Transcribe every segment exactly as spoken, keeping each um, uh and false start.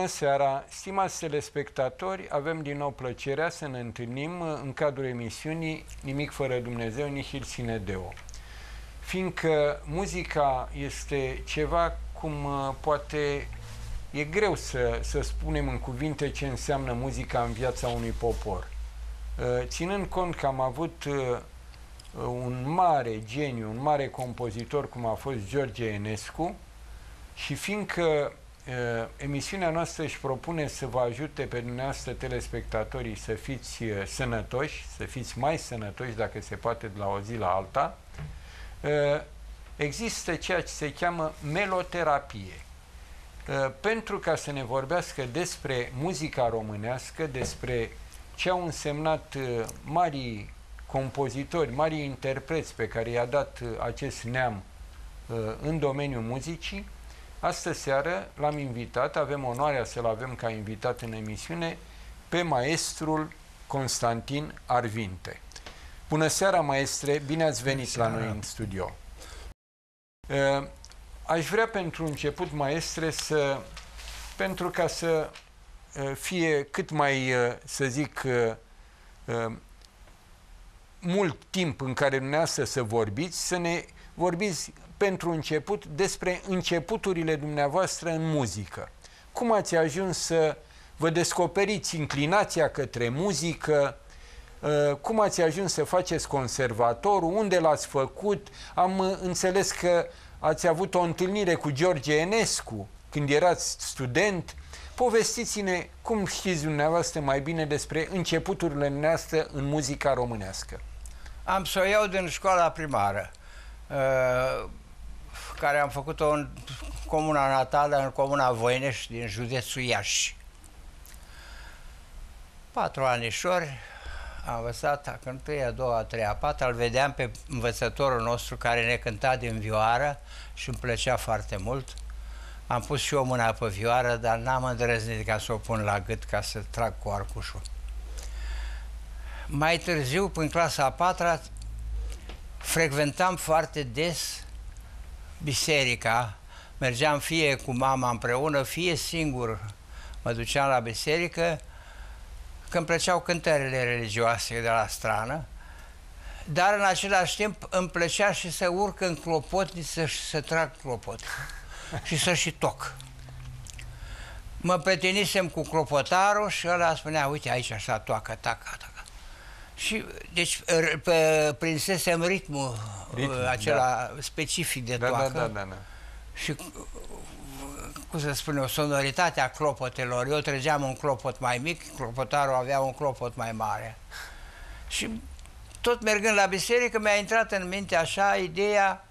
Bună seara, stimați telespectatori, avem din nou plăcerea să ne întâlnim în cadrul emisiunii Nimic fără Dumnezeu, Nihil sine Deo. Fiindcă muzica este ceva cum poate e greu să, să spunem în cuvinte ce înseamnă muzica în viața unui popor. Ținând cont că am avut un mare geniu, un mare compozitor cum a fost George Enescu, și fiindcă emisiunea noastră își propune să vă ajute pe dumneavoastră telespectatorii să fiți sănătoși, să fiți mai sănătoși dacă se poate de la o zi la alta, există ceea ce se cheamă meloterapie. Pentru ca să ne vorbească despre muzica românească, despre ce au însemnat marii compozitori, marii interpreți pe care i-a dat acest neam în domeniul muzicii, astă seară l-am invitat, avem onoarea să-l avem ca invitat în emisiune, pe maestrul Constantin Arvinte. Bună seara, maestre, bine ați venit la noi în studio. Aș vrea pentru început, maestre, să, pentru ca să fie cât mai, să zic, mult timp în care dumneavoastră să vorbiți, să ne vorbiți pentru început despre începuturile dumneavoastră în muzică. Cum ați ajuns să vă descoperiți inclinația către muzică? Cum ați ajuns să faceți conservatorul? Unde l-ați făcut? Am înțeles că ați avut o întâlnire cu George Enescu când erați student. Povestiți-ne cum știți dumneavoastră mai bine despre începuturile noastre în muzica românească. Am să o iau din școala primară, care am făcut-o în comuna natală, în comuna Voinești, din județul Iași. Patru anișori am învățat, a întâia, a doua, a treia, a patra, îl vedeam pe învățătorul nostru care ne cânta din vioară și îmi plăcea foarte mult. Am pus și o mână pe vioară, dar n-am îndrăznit ca să o pun la gât, ca să trag cu arcușul. Mai târziu, în clasa a patra, frecventam foarte des biserica. Mergeam fie cu mama împreună, fie singur mă duceam la biserică, că îmi plăceau cântările religioase de la strană, dar în același timp îmi plăcea și să urc în clopotniță să, să trag clopot și să și toc. Mă prietenisem cu clopotarul și ăla spunea, uite aici așa toacă, taca, taca. Și, deci, pe, prinsesem ritmul, ritmul acela da. specific de toacă. Da, da, da, da. Și, cum să spun eu, sonoritatea clopotelor. Eu trăgeam un clopot mai mic, clopotarul avea un clopot mai mare. Și tot mergând la biserică mi-a intrat în minte așa ideea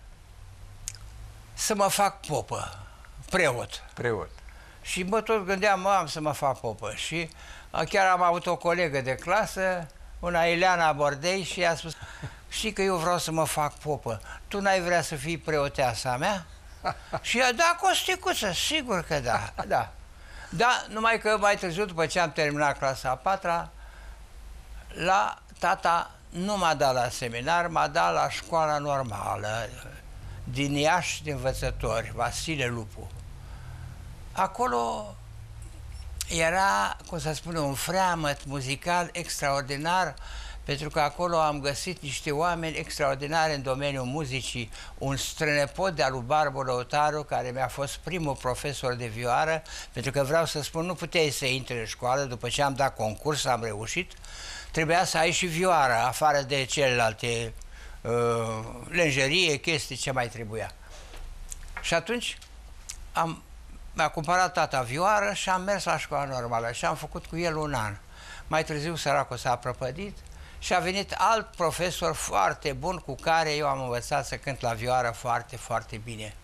să mă fac popă, preot. Preot. Și mă tot gândeam, mă, am să mă fac popă. Și chiar am avut o colegă de clasă, una Ileana Bordei, și i-a spus, știi că eu vreau să mă fac popă, tu n-ai vrea să fii preoteasa mea? Și ea, da, Costicuță, sigur că da, da. Da, numai că mai târziu, după ce am terminat clasa a patra, la tata nu m-a dat la seminar, m-a dat la școala normală din Iași, de învățători, Vasile Lupu. Acolo era, cum să spun, un freamăt muzical extraordinar, pentru că acolo am găsit niște oameni extraordinari în domeniul muzicii. Un strănepot de-a lui Barbu Lăutaru, care mi-a fost primul profesor de vioară, pentru că vreau să spun, nu puteai să intri în școală, după ce am dat concurs, am reușit, trebuia să ai și vioară, afară de celelalte uh, lenjerie, chestii, ce mai trebuia. Și atunci am mi-a cumpărat tata vioară și am mers la școala normală și am făcut cu el un an. Mai târziu săracul s-a prăpădit și a venit alt profesor foarte bun cu care eu am învățat să cânt la vioară foarte, foarte bine.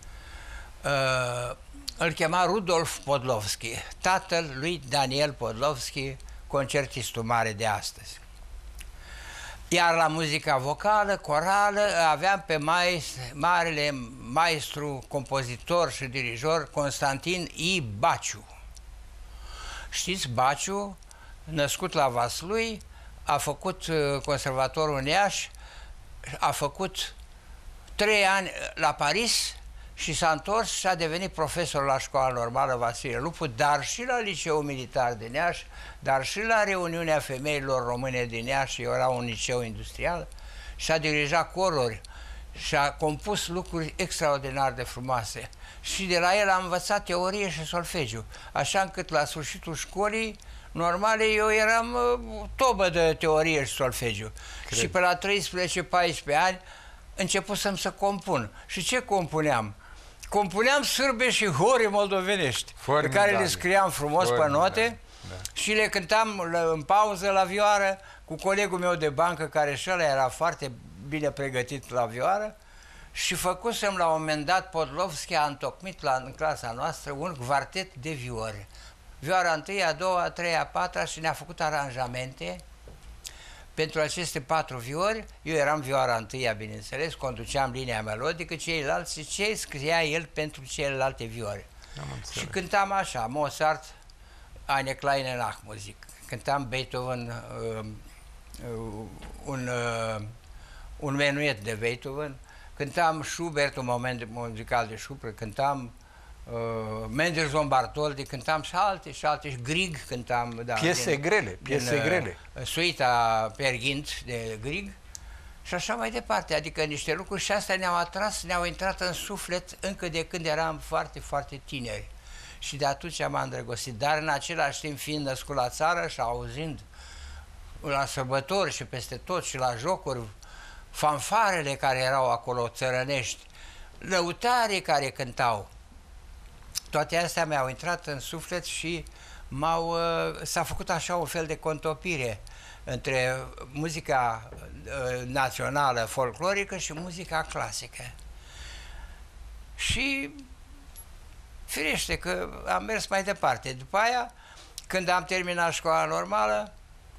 Uh, îl chema Rudolf Podlovski, tatăl lui Daniel Podlovski, concertistul mare de astăzi. Iar la muzica vocală, corală, aveam pe maestru, marele maestru, compozitor și dirijor Constantin I. Baciu. Știți, Baciu, născut la Vaslui, a făcut conservatorul în Iași, a făcut trei ani la Paris și s-a întors și a devenit profesor la Școala Normală Vasile Lupu, dar și la Liceul Militar din Iași, dar și la Reuniunea Femeilor Române din Iași, era un liceu industrial, și a dirijat coruri și a compus lucruri extraordinar de frumoase. Și de la el am învățat teorie și solfegiu, așa încât la sfârșitul școlii normale eu eram uh, tobă de teorie și solfegiu. Cred. Și pe la treisprezece paisprezece ani începusem să compun. Și ce compuneam? Compuneam sârbe și hore moldovenești, pe care le scriam frumos Formidable. Pe note, da. Și le cântam în pauză la vioară cu colegul meu de bancă, care și ăla era foarte bine pregătit la vioară, și făcusem la un moment dat, Podlovski a întocmit la, în clasa noastră un quartet de viore. Vioara întâia, a doua, a treia, a patra, și ne-a făcut aranjamente pentru aceste patru viori. Eu eram vioara întâia, bineînțeles, conduceam linia melodică, ceilalți, ce scria el pentru celelalte viore. Și cântam așa, Mozart, Eine kleine Nachtmusik. Cântam Beethoven, uh, uh, un, uh, un menuet de Beethoven, cântam Schubert, un moment muzical de Schubert, cântam uh, Mendelssohn Bartholdy, cântam și alte, și alte, și Grieg cântam. Da, piese din, grele, piese din, grele. Uh, suita Per Gynt de Grieg și așa mai departe, adică niște lucruri, și astea ne-au atras, ne-au intrat în suflet încă de când eram foarte, foarte tineri. Și de atunci m-am îndrăgostit, dar în același timp, fiind născut la țară și auzind la sărbători și peste tot și la jocuri, fanfarele care erau acolo țărănești, lăutarii care cântau, toate astea mi-au intrat în suflet și m-au, s-a făcut așa un fel de contopire între muzica națională folclorică și muzica clasică. Și firește că am mers mai departe. După aia, când am terminat școala normală,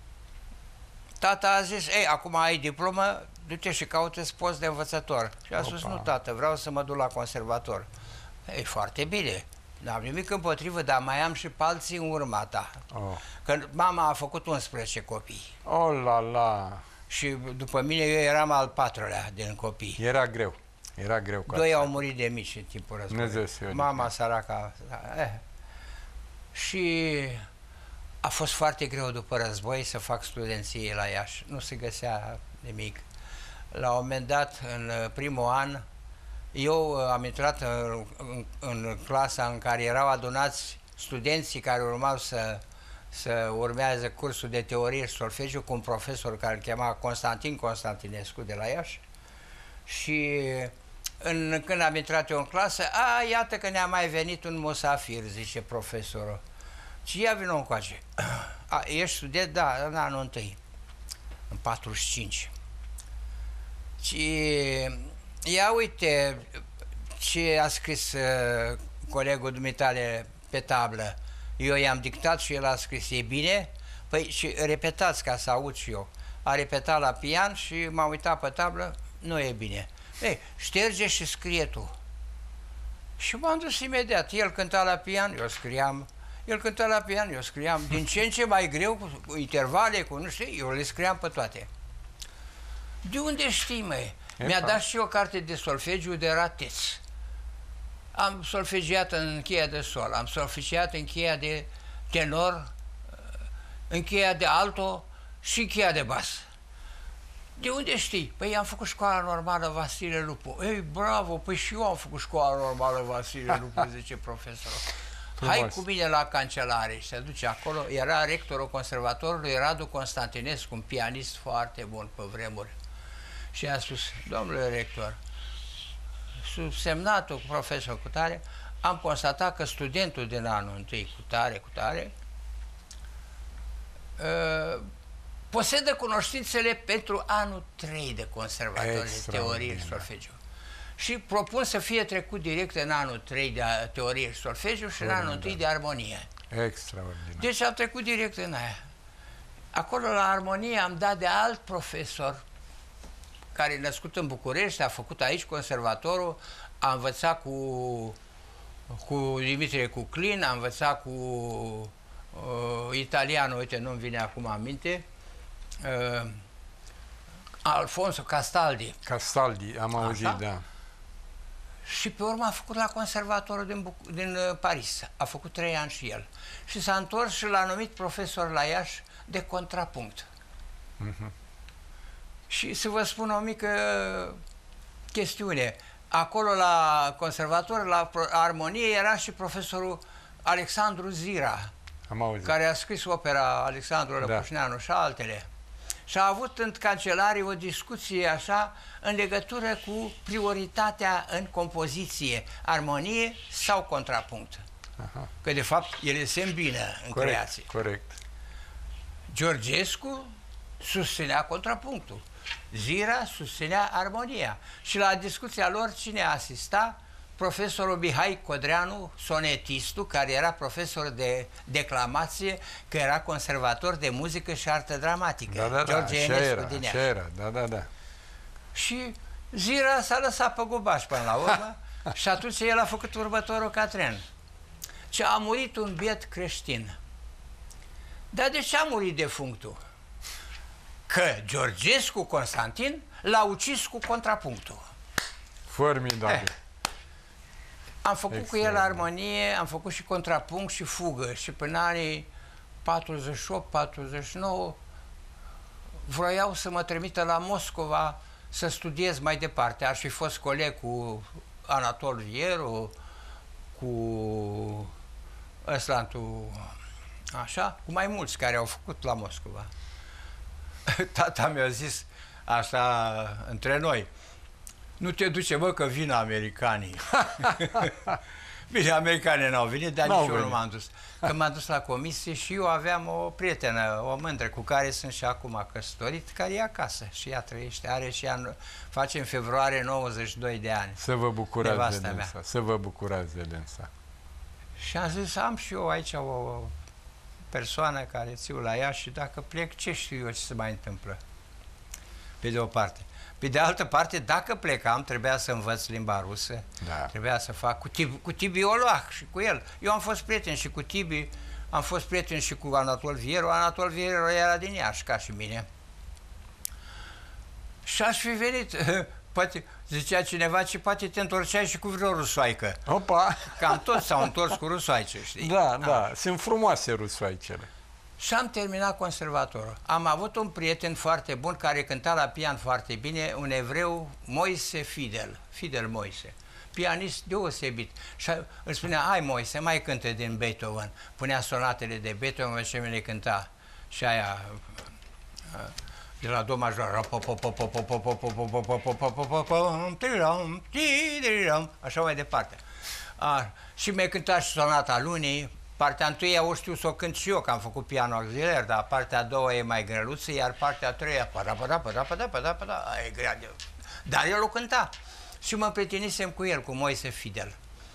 tata a zis, ei, acum ai diplomă, du-te și caută-ți post de învățător. Și a spus, nu, tată, vreau să mă duc la conservator. Ei, foarte bine, n-am nimic împotrivă, dar mai am și pe alții în urma ta. Oh. Că mama a făcut unsprezece copii. Oh, la, la. Și după mine eu eram al patrulea din copii. Era greu. Era greu. Doi au murit de mici în timpul războiului. Mama săraca. Eh. Și a fost foarte greu după război să fac studenție la Iași. Nu se găsea nimic. La un moment dat, în primul an, eu am intrat în, în, în clasa în care erau adunați studenții care urmau să, să urmează cursul de teorie și solfegiu cu un profesor care îl chema Constantin Constantinescu de la Iași. Și în, când am intrat eu în clasă, a, iată că ne-a mai venit un musafir, zice profesorul. Și ia vină încoace. A, ești student? Da, în anul întâi, în patruzeci și cinci. Și ia uite ce a scris uh, colegul dumitale pe tablă. Eu i-am dictat și el a scris, e bine? Păi și repetați ca să aud și eu. A repetat la pian și m-am uitat pe tablă, nu e bine. Ei, șterge și scrie tu. Și m-am dus imediat. El cânta la pian, eu scriam. El cânta la pian, eu scriam. Din ce în ce mai greu, cu intervale, cu nu știu, eu le scriam pe toate. De unde știi, măi? Mi-a dat și o carte de solfegiu de rateț. Am solfegiat în cheia de sol, am solfegiat în cheia de tenor, în cheia de alto și în cheia de bas. De unde știi? Păi am făcut școala normală Vasile Lupu. Ei, bravo, păi și eu am făcut școala normală Vasile Lupu, zice profesorul. Hai cu mine la cancelare. Și se duce acolo. Era rectorul conservatorului Radu Constantinescu, un pianist foarte bun pe vremuri. Și a spus, domnule rector, subsemnatul cu profesor cu tare, am constatat că studentul din anul întâi cu tare, cu tare, uh, posedă cunoștințele pentru anul trei de conservator de teorie și solfegiu. Și propun să fie trecut direct în anul trei de teorie și solfegiu și în anul întâi de armonie. Extraordinar. Deci am trecut direct în aia. Acolo la armonie am dat de alt profesor care e născut în București, a făcut aici conservatorul, a învățat cu, cu Dimitrie Cuclin, a învățat cu uh, italianul, uite, nu-mi vine acum aminte, uh, Alfonso Castaldi. Castaldi, am auzit, aha, da. Și pe urmă a făcut la conservatorul din, Buc din uh, Paris. A făcut trei ani și el. Și s-a întors și l-a numit profesor la Iași de contrapunct. Uh-huh. Și să vă spun o mică chestiune. Acolo la conservator, la armonie, era și profesorul Alexandru Zira, Am auzit. care a scris opera Alexandru Răpușneanu, da, și altele. Și a avut în cancelarie o discuție așa în legătură cu prioritatea în compoziție, armonie sau contrapunct. Aha. Că de fapt ele se îmbină în Corect, creație. corect. Georgescu susținea contrapunctul, Zira susținea armonia. Și la discuția lor cine asista? Profesorul Mihai Codreanu, sonetistul, care era profesor de declamație, că era conservator de muzică și artă dramatică. Da, da, da, George așa Enescu era, din așa Iași. era, da, da, da. Și Zira s-a lăsat pe gubaș până la urmă și atunci el a făcut următorul catren. Ce a murit un biet creștin. Dar de ce a murit defunctul? Că Georgescu Constantin l-a ucis cu contrapunctul. Formidabil. Eh. Am făcut Excelent. cu el armonie, am făcut și contrapunct și fugă și până anii patruzeci și opt patruzeci și nouă vroiau să mă trimită la Moscova să studiez mai departe. Aș fi fost coleg cu Anatol Vieru, cu Ăslantu, așa, cu mai mulți care au făcut la Moscova. Tata mi-a zis așa între noi: nu te duce, mă, că vin americanii. Bine, americanii n-au venit, dar nici eu nu m-am dus. Când m-am dus la comisie și eu aveam o prietenă, o mândră, cu care sunt și acum căsătorit, care e acasă și ea trăiește, are și ea, face în februarie nouăzeci și doi de ani. Să vă bucurați de nevasta dânsa, mea. să vă bucurați de dânsa. Și am zis, am și eu aici o persoană care țiu la ea și dacă plec, ce știu eu ce se mai întâmplă? Pe de o parte. Pe de altă parte, dacă plecam, trebuia să învăț limba rusă, Da. trebuia să fac cu Tibi, cu Tibi Oloah și cu el. Eu am fost prieten și cu Tibi, am fost prieten și cu Anatol Vieru. Anatol Vieru era din Iași, ca și mine. Și aș fi venit, poate, zicea cineva, ce poate te întorceai și cu vreo rusoaică. Opa! Cam toți s-au întors cu rusoaice, știi? Da, Ah. da, sunt frumoase rusoaicele. Și am terminat conservatorul. Am avut un prieten foarte bun care cânta la pian foarte bine, un evreu, Moise Fidel, Fidel Moise, pianist deosebit. Și îl spunea, hai Moise, mai cântă din Beethoven. Punea sonatele de Beethoven și mi le cânta. Și aia de la do major, așa mai departe. A, și mi-a cântat și sonata lunii. Partea întâia o știu să o cânt și eu, că am făcut piano auxiliar, dar partea a doua e mai greluță, iar partea a treia, pada, pada, pada, pada, pada, pada, e grea de... Dar el o cânta. Și mă prietenisem cu el, cu Moise Fidel.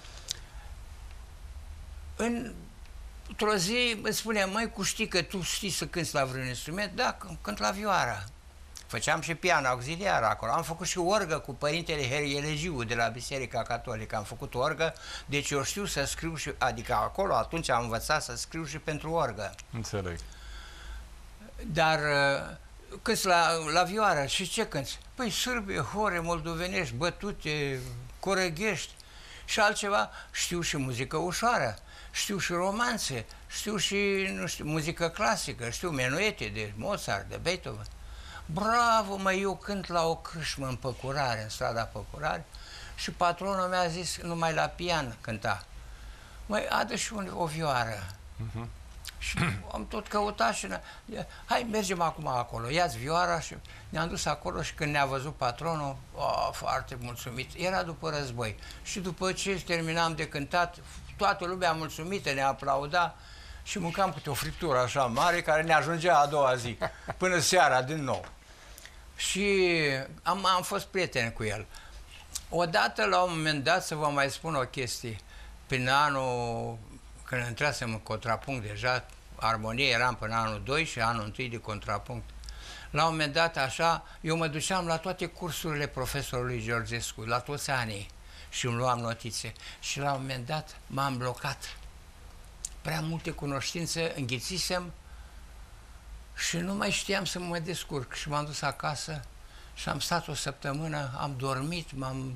Într-o zi îmi spune, măi, cu știi că tu știi să cânti la vreun instrument? Da, cânt la vioară. Făceam și piano auxiliar acolo. Am făcut și orgă cu părintele Herelegiu de la Biserica Catolică. Am făcut orgă, deci eu știu să scriu și... Adică acolo atunci am învățat să scriu și pentru orgă. Înțeleg. Dar cânti la, la vioară și ce cânti? Păi sârbe, hore, moldovenești, bătute, corăghești și altceva. Știu și muzică ușoară, știu și romanțe, știu și, nu știu, muzică clasică, știu menuete de Mozart, de Beethoven. Bravo, mă, eu cânt la o crâșmă în Păcurare, în strada Păcurare, și patronul mi-a zis, numai la pian cânta. Măi, adă și un, o vioară. Uh-huh. Și am tot căutat și... Hai, mergem acum acolo, ia-ți vioara și ne-am dus acolo și când ne-a văzut patronul, oh, foarte mulțumit, era după război. Și după ce terminam de cântat, toată lumea mulțumită, ne aplauda și mâncam câte o friptură așa mare care ne ajungea a doua zi, până seara din nou. Și am, am fost prieten cu el. Odată, la un moment dat, să vă mai spun o chestie, prin anul, când intrasem în contrapunct deja, armonie eram până anul doi și anul întâi de contrapunct. La un moment dat, așa, eu mă duceam la toate cursurile profesorului Georgescu, la toți anii, și îmi luam notițe. Și la un moment dat m-am blocat. Prea multe cunoștințe, înghițisem și nu mai știam să mă descurc. Și m-am dus acasă și am stat o săptămână, am dormit, m-am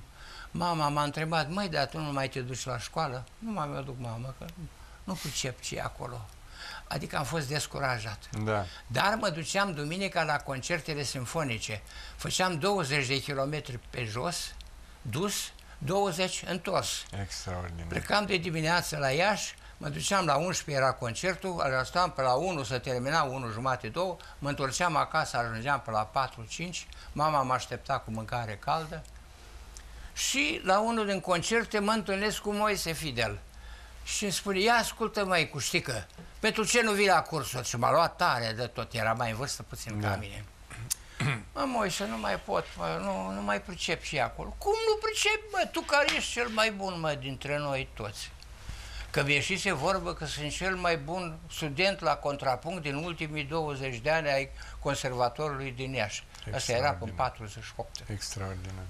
Mama m-a întrebat, măi, dar tu nu mai te duci la școală? Nu mai mă duc, mamă, că nu pricep ce e acolo. Adică am fost descurajat. Da. Dar mă duceam duminica la concertele simfonice. Făceam douăzeci de kilometri pe jos, dus, douăzeci întors. Extraordinar. Plecam de dimineață la Iași, mă duceam la unsprezece, era concertul, stăteam pe la unu, să termina, unu jumate, două, mă întorceam acasă, ajungeam pe la patru, cinci, mama mă aștepta cu mâncare caldă și la unul din concerte mă întâlnesc cu Moise Fidel. Și îmi spune, ia ascultă măi, cu ștică, pentru ce nu vii la cursuri? Și m-a luat tare de tot, era mai în vârstă puțin da. ca mine. Mă, Moise, nu mai pot, mă, nu, nu mai pricep și acolo. Cum nu pricep, mă, tu care ești cel mai bun, mă, dintre noi toți? Că mi ieșise vorbă că sunt cel mai bun student la contrapunct din ultimii douăzeci de ani ai conservatorului din Iași. Asta era în patruzeci și opt. Extraordinar.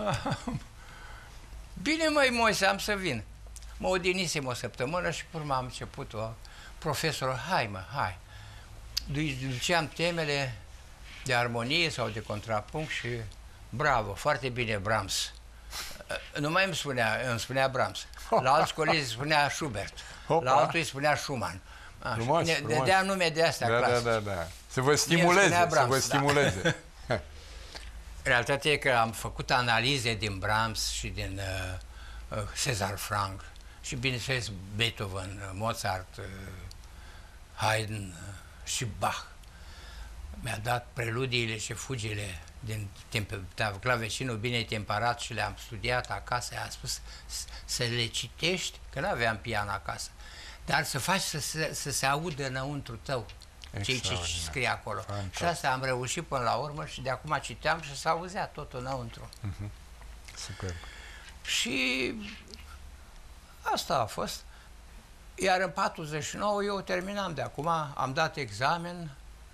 Bine, măi, Moise, am să vin. Mă odinisem o săptămână și pe urmă am început o profesorul, hai mă, hai. Duceam temele de armonie sau de contrapunct și bravo, foarte bine Brahms. Nu mai îmi spunea, îmi spunea Brahms. La alți colegi îi spunea Schubert. Hopa. La altul îi spunea Schumann. Frumos, ne frumos. dădea nume de astea da, clasice. da, da, da. Să vă stimuleze, Brahms, să vă stimuleze. Da. Realitatea e că am făcut analize din Brahms și din uh, uh, César Franck și, bineînțeles, Beethoven, uh, Mozart, uh, Haydn uh, și Bach. Mi-a dat preludiile și fugile din clavecinul bine temperat și le-am studiat acasă. I-am spus să le citești, că nu aveam pian acasă, dar să faci să se, să se audă înăuntru tău ceea ce scrie acolo. Fantastic. Și asta am reușit până la urmă și de acum citeam și se auzea totul înăuntru. Uh-huh. Super. Și asta a fost. Iar în patruzeci și nouă eu terminam de acum, am dat examen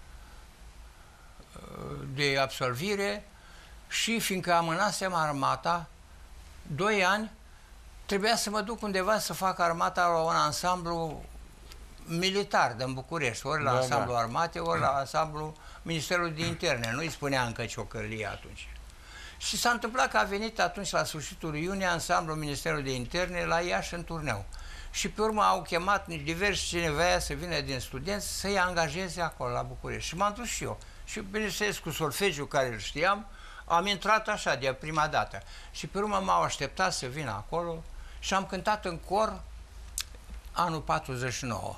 de absolvire și fiindcă amânasem armata, doi ani, trebuia să mă duc undeva să fac armata la un ansamblu militar din București, ori la da, ansamblu da. armate, ori la ansamblu Ministerului de Interne. Nu-i spunea încă ciocărlie atunci. Și s-a întâmplat că a venit atunci, la sfârșitul iunie, ansamblul Ministerului de Interne la Iași în turneu. Și pe urmă au chemat diversi cine voia să vină din studenți să-i angajeze acolo la București. Și m-am dus și eu. Și bineînțeles cu solfegiul care îl știam, am intrat așa de prima dată. Și pe urmă m-au așteptat să vin acolo și am cântat în cor anul patruzeci și nouă.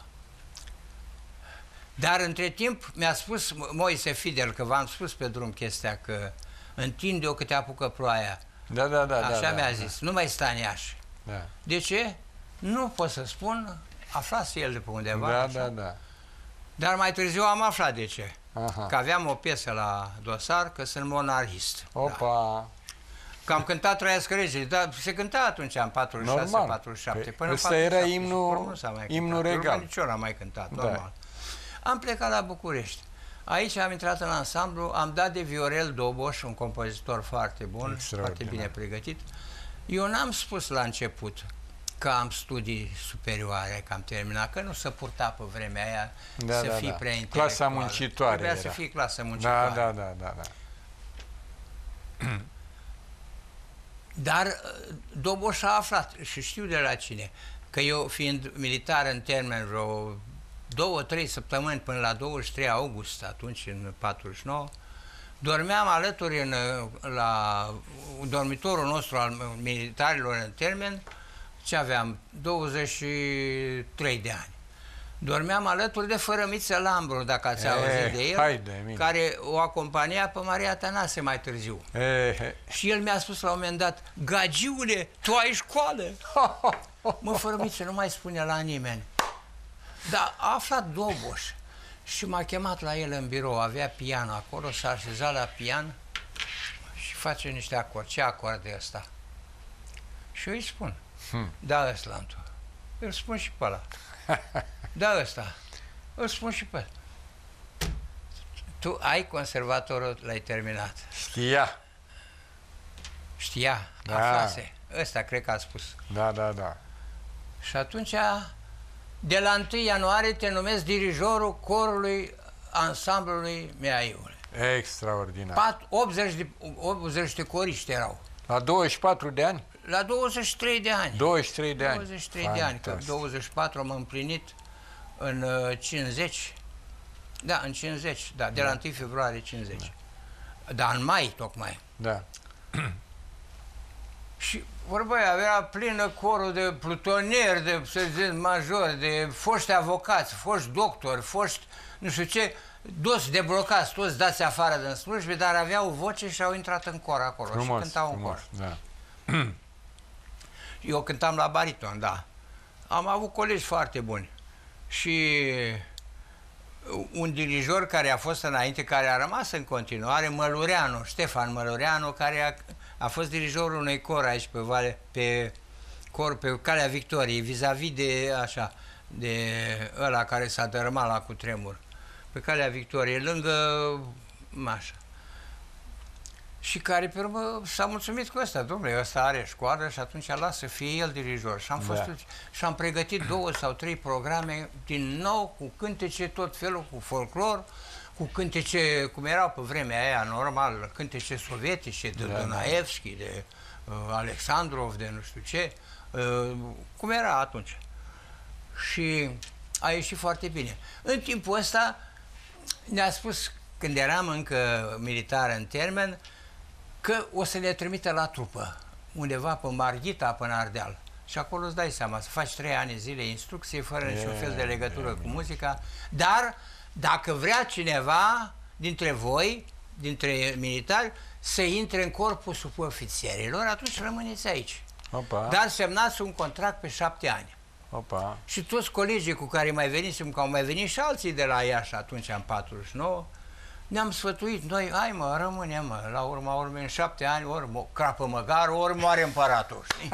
Dar între timp mi-a spus Moise Fidel, că v-am spus pe drum chestia, că întinde-o că te apucă ploaia. Da, da, da. Așa da, mi-a da, zis, da. nu mai sta în Iași. Da. De ce? Nu pot să spun, aflase el de pe undeva. Da, așa. da, da. Dar mai târziu am aflat de ce. Aha. Că aveam o piesă la dosar, că sunt monarhist. Opa! Da. Că am cântat Trăiască Regele, dar se cânta atunci în patruzeci și șase patruzeci și șapte. Păi, ăsta era imnul, imnul regal. Nici eu n-am mai cântat, Da. normal. Am plecat la București. Aici am intrat în ansamblu, am dat de Viorel Doboș, un compozitor foarte bun, foarte bine pregătit. Eu n-am spus la început că am studii superioare, că am terminat, că nu se purta pe vremea aia da, să da, fii da. prea intelectual. Clasa muncitoare Trebuia era. să fii clasă muncitoare. Da, da, da, da, da. Dar Doboș a aflat, și știu de la cine, că eu, fiind militar în termen vreo două, trei săptămâni până la douăzeci și trei august, atunci, în patruzeci și nouă, dormeam alături în, la dormitorul nostru al militarilor în termen, ce aveam, douăzeci și trei de ani. Dormeam alături de Fărămiță Lambru, dacă ați e, auzit de el, haide, care o acompania pe Maria Tănase mai târziu. E, și el mi-a spus la un moment dat, Gagiule, tu ai școală? Mă, Fărămiță, nu mai spune la nimeni. Dar a aflat Doboș și m-a chemat la el în birou, avea pian acolo, s-a așezat la pian și face niște acorde. Ce acord e ăsta? Și eu îi spun, hmm. da, ăsta, îl spun și pe ăla. Da, ăsta, îl spun și pe ăla. Tu ai conservatorul, l-ai terminat. Știa. Știa, da. aflase. Ăsta cred că a spus. Da, da, da. Și atunci, de la întâi ianuarie te numesc dirijorul corului ansamblului Meaiule. Extraordinar. Pat, optzeci, de, optzeci de coriști erau. La douăzeci și patru de ani? La douăzeci și trei de ani. douăzeci și trei de ani. douăzeci și trei de ani, că douăzeci și patru am împlinit în uh, cincizeci. Da, în cincizeci, da, de da. la întâi februarie cincizeci. Da, da, în mai tocmai. Da. Și vorba aia, avea plină corul de plutonieri, de sergenți majori, de foști avocați, foști doctori, foști, nu știu ce, toți deblocați, toți dați afară din slujbe, dar aveau voce și au intrat în cor acolo. Frumos, și cântau frumos, în cor. Da. Eu cântam la bariton, da. Am avut colegi foarte buni. Și un dirijor care a fost înainte, care a rămas în continuare, Mălureanu, Ștefan Mălureanu, care a, a fost dirijorul unui cor aici pe vale, pe cor, pe Calea Victoriei, vis-a-vis de, așa, de ăla care s-a dărâmat la cutremur. Pe Calea Victoriei, lângă așa. Și care, pe urmă, s-a mulțumit cu ăsta, domnule, ăsta are școală și atunci lasă să fie el dirijor. Și am, fost, da. și am pregătit două sau trei programe din nou, cu cântece, tot felul, cu folclor, cu cântece, cum erau pe vremea aia, normal, cântece sovietice, de da, Donaevski, de uh, Alexandrov, de nu știu ce, uh, cum era atunci. Și a ieșit foarte bine. În timpul ăsta ne-a spus, când eram încă militar în termen, că o să ne trimită la trupă, undeva pe Marghita, până Ardeal. Și acolo îți dai seama, să faci trei ani zile instrucție, fără e, niciun fel de legătură e, cu muzica, dar dacă vrea cineva dintre voi, dintre militari, să intre în corpul subofițerilor, atunci rămâneți aici. Opa. Dar semnați un contract pe șapte ani. Opa. Și toți colegii cu care mai venisem, că au mai venit și alții de la Iași atunci, în patruzeci și nouă, ne-am sfătuit noi, hai mă, rămânem mă, la urma urmei, în șapte ani, ori crapă măgarul, ori moare împăratul, știi?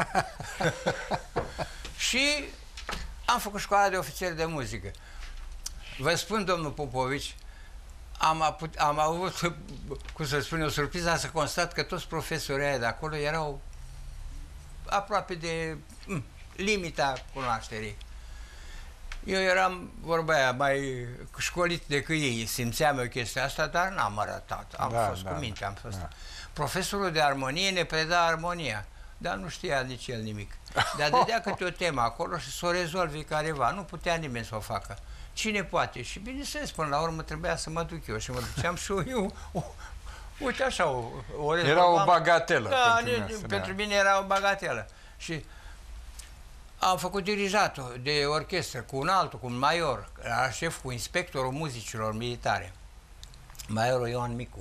Și am făcut școala de ofițeri de muzică. Vă spun, domnul Popovici, am, aput, am avut, cum să spun eu, surpriza să constat că toți profesorii aia de acolo erau aproape de m, limita cunoașterii. Eu eram, vorba aia, mai școlit decât ei, simțeam eu chestia asta, dar n-am arătat, am da, fost da, cu minte, am fost. Da. Profesorul de armonie ne preda armonia, dar nu știa nici el nimic. Dar dădea câte o temă acolo și să o rezolvi careva, nu putea nimeni să o facă. Cine poate? Și bineînțeles, până la urmă trebuia să mă duc eu și mă duceam și eu, o, uite așa, o, o rezolvam. Era o bagatelă. Da, pentru, mine, pentru mine era o bagatelă. Și am făcut dirijatul de orchestră cu un altul, cu un major, era șef cu inspectorul muzicilor militare, majorul Ioan Micu.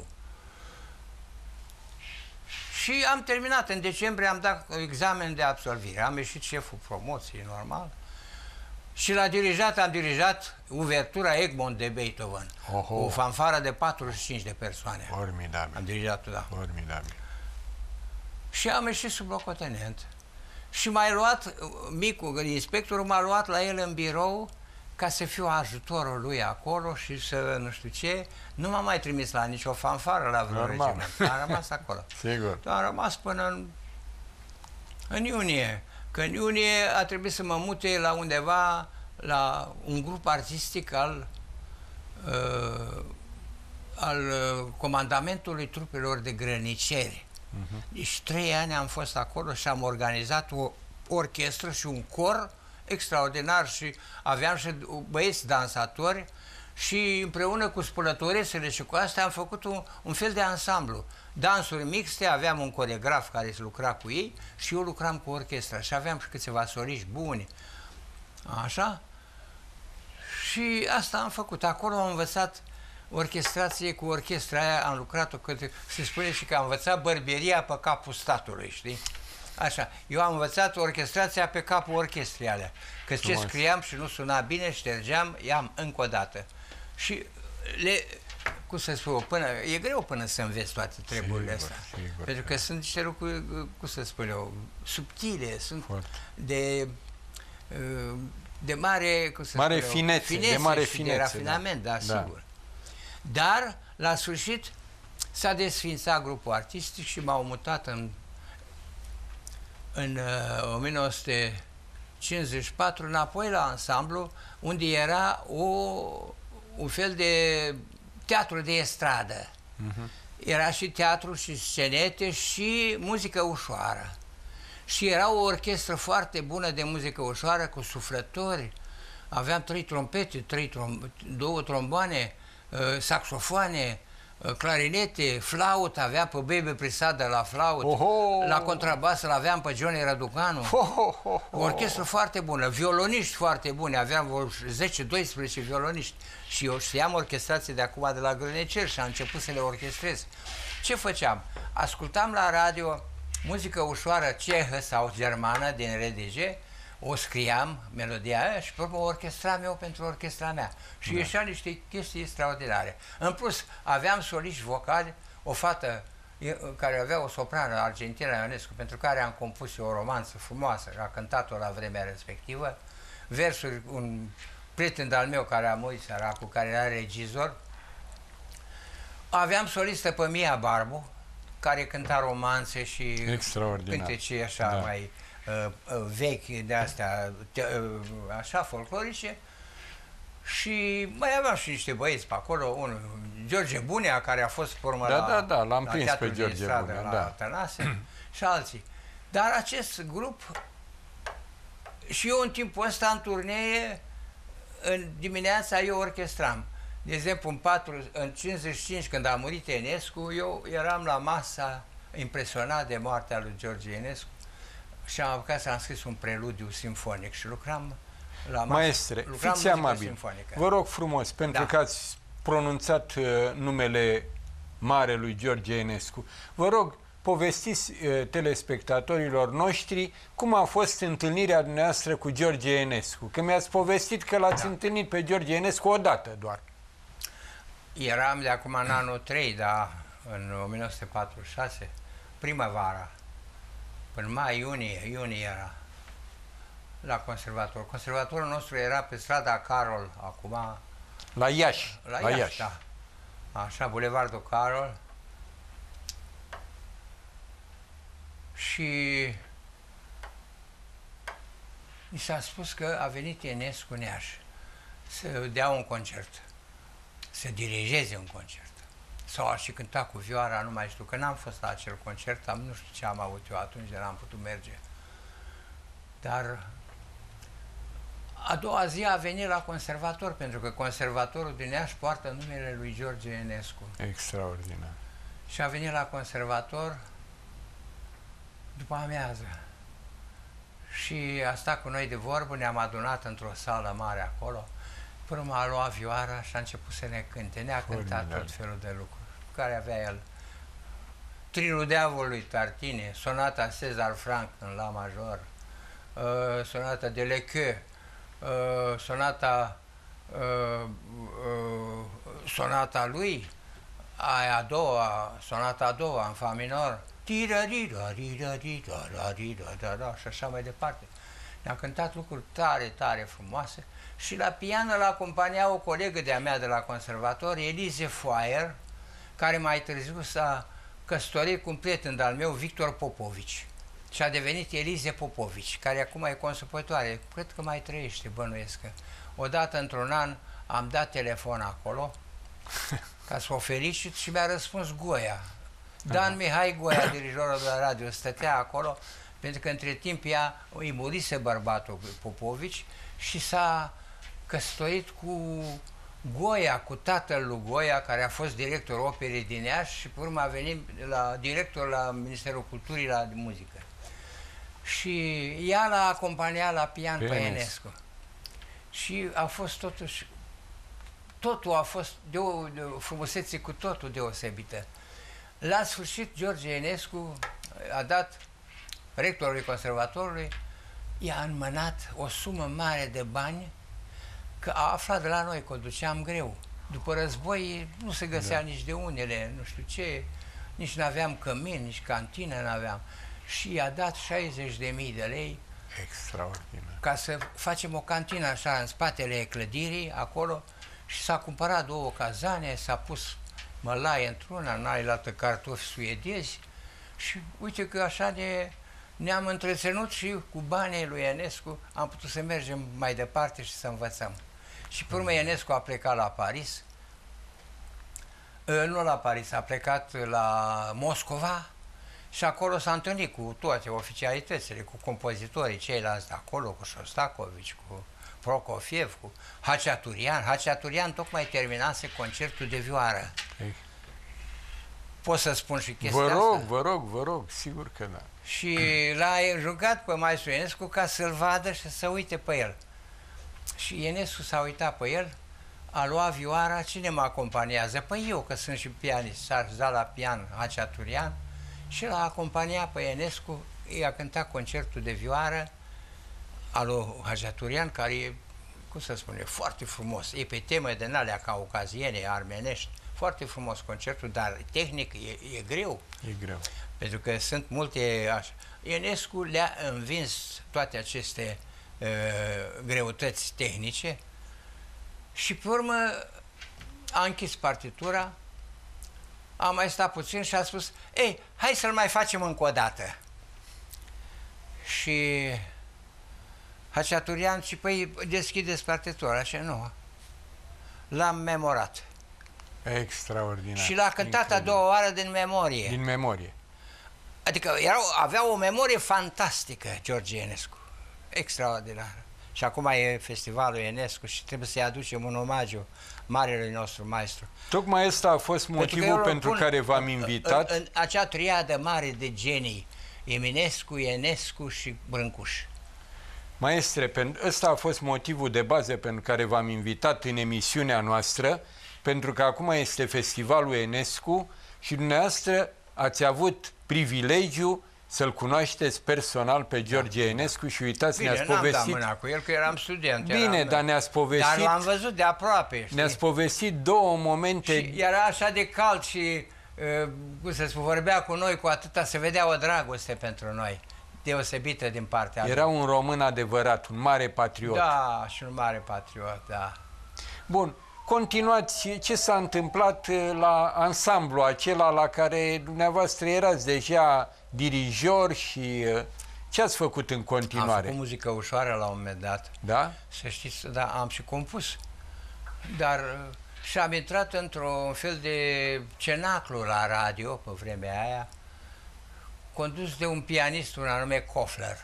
Și am terminat, în decembrie am dat examen de absolvire, am ieșit șeful promoției, normal. Și la dirijat am dirijat uvertura Egmont de Beethoven, Oho. cu o fanfară de patruzeci și cinci de persoane. Formidabil. Am dirijat-o, da. Formidabil. Și am ieșit sublocotenent. Și m-a luat, Micu, inspectorul m-a luat la el în birou ca să fiu ajutorul lui acolo și să nu știu ce. Nu m-a mai trimis la nicio fanfară la vreo regiment. Am rămas acolo. Sigur. Am rămas până în, în iunie. Că în iunie a trebuit să mă mute la undeva, la un grup artistic al, uh, al comandamentului trupelor de grăniceri. Uh-huh. Deci trei ani am fost acolo și am organizat o orchestră și un cor extraordinar și aveam și băieți dansatori și împreună cu spălătoresele și cu astea am făcut un, un fel de ansamblu. Dansuri mixte, aveam un coregraf care se lucra cu ei și eu lucram cu orchestra și aveam și câțiva soliști buni. Așa? Și asta am făcut. Acolo am învățat orchestrație cu orchestra aia, am lucrat-o, că se spune și că am învățat bărberia pe capul statului, știi? Așa, eu am învățat orchestrația pe capul orchestrei alea, că ce scriam și nu suna bine, ștergeam, i-am încă o dată. Și le, cum să spun, până, e greu până să înveți toate treburile astea, sigur, pentru că sunt niște lucruri, cum să spun eu, subtile, sunt Foarte. de... de mare, cum să mare spun eu, finețe, finețe de mare finețe, de rafinament, da, da, sigur. Dar, la sfârșit, s-a desfințat grupul artistic și m-au mutat în, în uh, o mie nouă sute cincizeci și patru înapoi la ansamblu, unde era o, un fel de teatru de estradă. Uh-huh. Era și teatru și scenete și muzică ușoară. Și era o orchestră foarte bună de muzică ușoară, cu suflători. Aveam trei trompete, trei trom două tromboane, saxofoane, clarinete, flaut, avea pe Baby Prisadă la flaut, Oho! La contrabas îl aveam pe Johnny Răducanu. Oho! O orchestră foarte bună, violoniști foarte buni, aveam zece doisprezece violoniști și eu știam orchestrație de acum de la Grăneceri și am început să le orchestrez. Ce făceam? Ascultam la radio muzică ușoară cehă sau germană din R D G, o scriam, melodia aia, și pe urmă o orchestram eu pentru orchestra mea. Și da. Ieșeau niște chestii extraordinare. În plus, aveam soliști vocali, o fată care avea o soprană, Argentina Ionescu, pentru care am compus eu o romanță frumoasă, a cântat-o la vremea respectivă, versuri, un prieten al meu care a murit săracu, care era regizor. Aveam solistă pe Mia Barbu, care cânta romanțe și cântece așa da. mai uh, uh, vechi de astea, uh, așa, folclorice. Și mai aveam și niște băieți pe acolo, unul, George Bunea, care a fost pe urmă da, la, da, da, l-am la prins pe George stradă, Bunea, la da. Tănase și alții. Dar acest grup, și eu în timpul ăsta în turnee, în dimineața eu orchestram. De exemplu, în, patru, în cincizeci și cinci, când a murit Enescu, eu eram la masa impresionat de moartea lui George Enescu și am apucat să am scris un preludiu simfonic și lucram la masă. Maestre, lucram fiți amabil. Vă rog frumos, pentru da. că ați pronunțat uh, numele marelui George Enescu, vă rog, povestiți uh, telespectatorilor noștri cum a fost întâlnirea dumneavoastră cu George Enescu. Că mi-ați povestit că l-ați da. întâlnit pe George Enescu odată doar. Eram de acum în anul trei, da, în o mie nouă sute patruzeci și șase, primăvara, până mai, iunie, iunie era, la conservator. Conservatorul nostru era pe strada Carol, acum... La Iași. La, la Iași, Iași, da. Așa, Bulevardul Carol. Și mi s-a spus că a venit Enescu în Iași să dea un concert, să dirigeze un concert. Sau a și cântat cu vioara, nu mai știu, că n-am fost la acel concert, am, nu știu ce am avut eu atunci, de n-am putut merge. Dar a doua zi a venit la conservator, pentru că conservatorul din Iași poartă numele lui George Enescu. Extraordinar. Și a venit la conservator după amiază. Și a stat cu noi de vorbă, ne-am adunat într-o sală mare acolo. Până a luat vioara și a început să ne cânte. Ne-a cântat tot felul de lucruri care avea el. Trilul Diavolului Tartine, sonata Cezar Franck în la major, uh, sonata de Lequeux, uh, sonata uh, uh, sonata lui, aia a doua, sonata a doua în fa minor, și așa mai departe. Ne-a cântat lucruri tare, tare frumoase și la piană l-a acompania o colegă de-a mea de la conservator, Elise Foyer, care mai târziu s-a căsătorit cu un prieten de-al meu, Victor Popovici. Și a devenit Elize Popovici, care acum e consumpătoare. Cred că mai trăiește, bănuiesc. Odată într-un an am dat telefon acolo ca să o felicit și mi-a răspuns Goia. Dan Mihai Goia, dirijorul de la radio, stătea acolo, pentru că între timp ea îi murise bărbatul Popovici și s-a căsătorit cu Goia, cu tatăl lui Goia, care a fost director operei din Iași și pe urmă a venit la director la Ministerul Culturii la muzică. Și ea l-a acompaniat la pian pe Enescu. Și a fost totuși, totul a fost de o, de o frumusețe cu totul deosebită. La sfârșit, George Enescu a dat rectorului conservatorului, i-a înmânat o sumă mare de bani, că a aflat de la noi că o duceam greu. După război nu se găsea da. nici de unele, nu știu ce, nici nu aveam cămin, nici cantină nu aveam. Și i-a dat șaizeci de mii de lei extraordinar ca să facem o cantină așa în spatele clădirii, acolo, și s-a cumpărat două cazane, s-a pus mălaie într-una, în altă cartofi suediezi și uite că așa ne, ne-am întreținut și cu banii lui Enescu am putut să mergem mai departe și să învățăm. Și pe urmă Enescu a plecat la Paris, nu la Paris, a plecat la Moscova Și acolo s-a întâlnit cu toate oficialitățile, cu compozitorii ceilalți de acolo, cu Șostakovici, cu Prokofiev, cu Haciaturian. Haciaturian tocmai terminase concertul de vioară. Ei. Pot să spun și chestia Vă rog, asta? vă rog, vă rog, sigur că da. Și l-a rugat pe maestru Ionescu ca să-l vadă și să uite pe el. Și Ionescu s-a uitat pe el, a luat vioara, cine mă acompaniază? Păi eu, că sunt și pianist, s-a dat la pian Haciaturian și l-a acompaniat pe Ionescu, i-a cântat concertul de vioară al lui Haciaturian, care e, cum să spune, foarte frumos, e pe teme din alea caucaziene, armenești, foarte frumos concertul, dar tehnic e, e greu. E greu. Pentru că sunt multe așa. Ionescu le-a învins toate aceste uh, greutăți tehnice și pe urmă a închis partitura, a mai stat puțin și a spus: ei, hai să-l mai facem încă o dată. Și Haciaturian, și păi deschideți partitura, și nu. L-am memorat. Extraordinar. Și l-a cântat incredibil. A doua oară din memorie. Din memorie. Adică erau, avea o memorie fantastică, George Ionescu. Extraordinară. Și acum e festivalul Ionescu și trebuie să-i aducem un omagiu marelui nostru maestru. Tocmai ăsta a fost motivul pentru, pentru pun, care v-am invitat. În, în acea triadă mare de genii, Eminescu, Ionescu și Brâncuș. Maestre, ăsta a fost motivul de bază pentru care v-am invitat în emisiunea noastră, pentru că acum este festivalul Ionescu și dumneavoastră ați avut privilegiu să-l cunoașteți personal pe George da. Ionescu și uitați, ne-ați povestit... Bine, n-am dat mâna cu el, că eram student. Bine, eram, dar ne-ați povestit... Dar l-am văzut de aproape, ne-ați povestit două momente... Și era așa de cald și, uh, cum să spun, vorbea cu noi cu atâta, se vedea o dragoste pentru noi, deosebită din partea Era lui. un român adevărat, un mare patriot. Da, și un mare patriot, da. Bun. Continuați, ce s-a întâmplat la ansamblu acela la care dumneavoastră erați deja dirijor și ce ați făcut în continuare? Am făcut muzică ușoară la un moment dat. Da? Să știți, da, am și compus. Dar și am intrat într-un fel de cenaclu la radio pe vremea aia, condus de un pianist, un anume Kofler,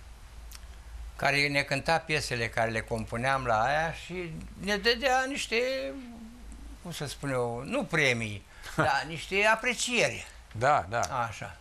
care ne cânta piesele care le compuneam la aia și ne dădea niște, cum să spun eu, nu premii, dar niște aprecieri. Da, da. Așa.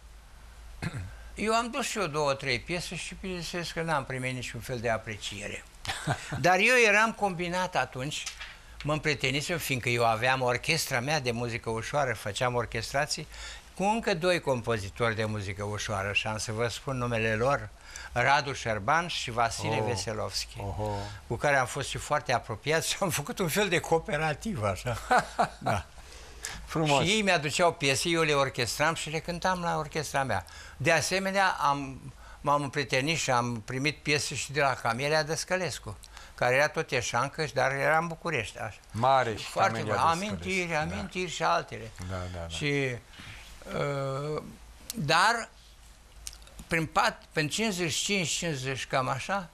Eu am dus și eu două, trei piese și bineînțeles că n-am primit niciun fel de apreciere. Dar eu eram combinat atunci, mă împrietenisem, fiindcă eu aveam orchestra mea de muzică ușoară, făceam orchestrații, cu încă doi compozitori de muzică ușoară și am să vă spun numele lor, Radu Șerban și Vasile oh, Veselovski, oh, oh. cu care am fost și foarte apropiați și am făcut un fel de cooperativă, așa. Da. Frumos. Și ei mi-aduceau piese, eu le orchestram și le cântam la orchestra mea. De asemenea, am, m-am împrietenit și am primit piese și de la Camelia Dăscălescu, care era tot eșancă, dar era în București. Așa. Mare și foarte Camelia bun. Amintiri, da. amintiri și altele. Da, da, da. Și, uh, dar, prin, prin cincizeci și cinci cincizeci, cam așa,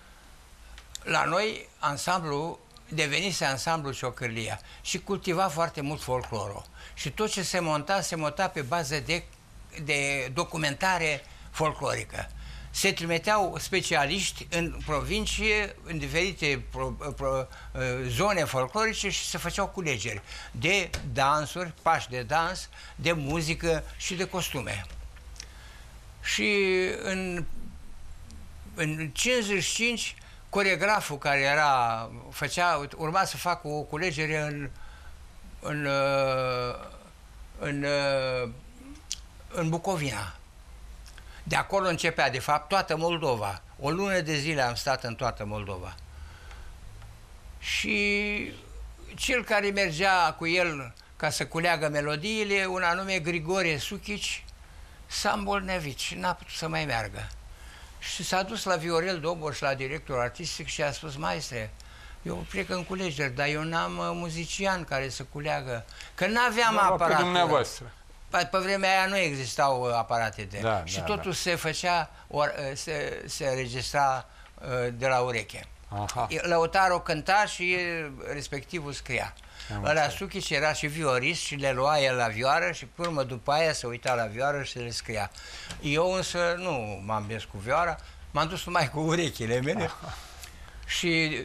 la noi ansamblu devenise ansamblu Ciocârlia și cultiva foarte mult folclorul. Și tot ce se monta, se monta pe bază de, de documentare folclorică. Se trimiteau specialiști în provincie, în diferite pro, pro, zone folclorice și se făceau culegeri de dansuri, pași de dans, de muzică și de costume. Și în, în cincizeci și cinci coregraful care era, făcea, urma să facă o culegere în, în, în, în Bucovina. De acolo începea, de fapt, toată Moldova. O lună de zile am stat în toată Moldova. Și cel care mergea cu el ca să culeagă melodiile, un anume Grigore Suchici, s-a îmbolnăvit și n-a putut să mai meargă. Și s-a dus la Viorel Dobor și la directorul artistic și a spus: maestre, eu plec în culegeri, dar eu n-am muzician care să culeagă, că n-aveam aparat. Pe dumneavoastră. Pe, pe vremea aia nu existau aparate de... Da, și da, totul da. se făcea, or, se, se înregistra de la ureche. Aha. Lăutarul cânta și respectivul scria. Ăla Suchici era și viorist și le lua el la vioară și pe urmă după aia se uita la vioară și le scria. Eu însă nu m-am mers cu vioara, m-am dus numai cu urechile mele și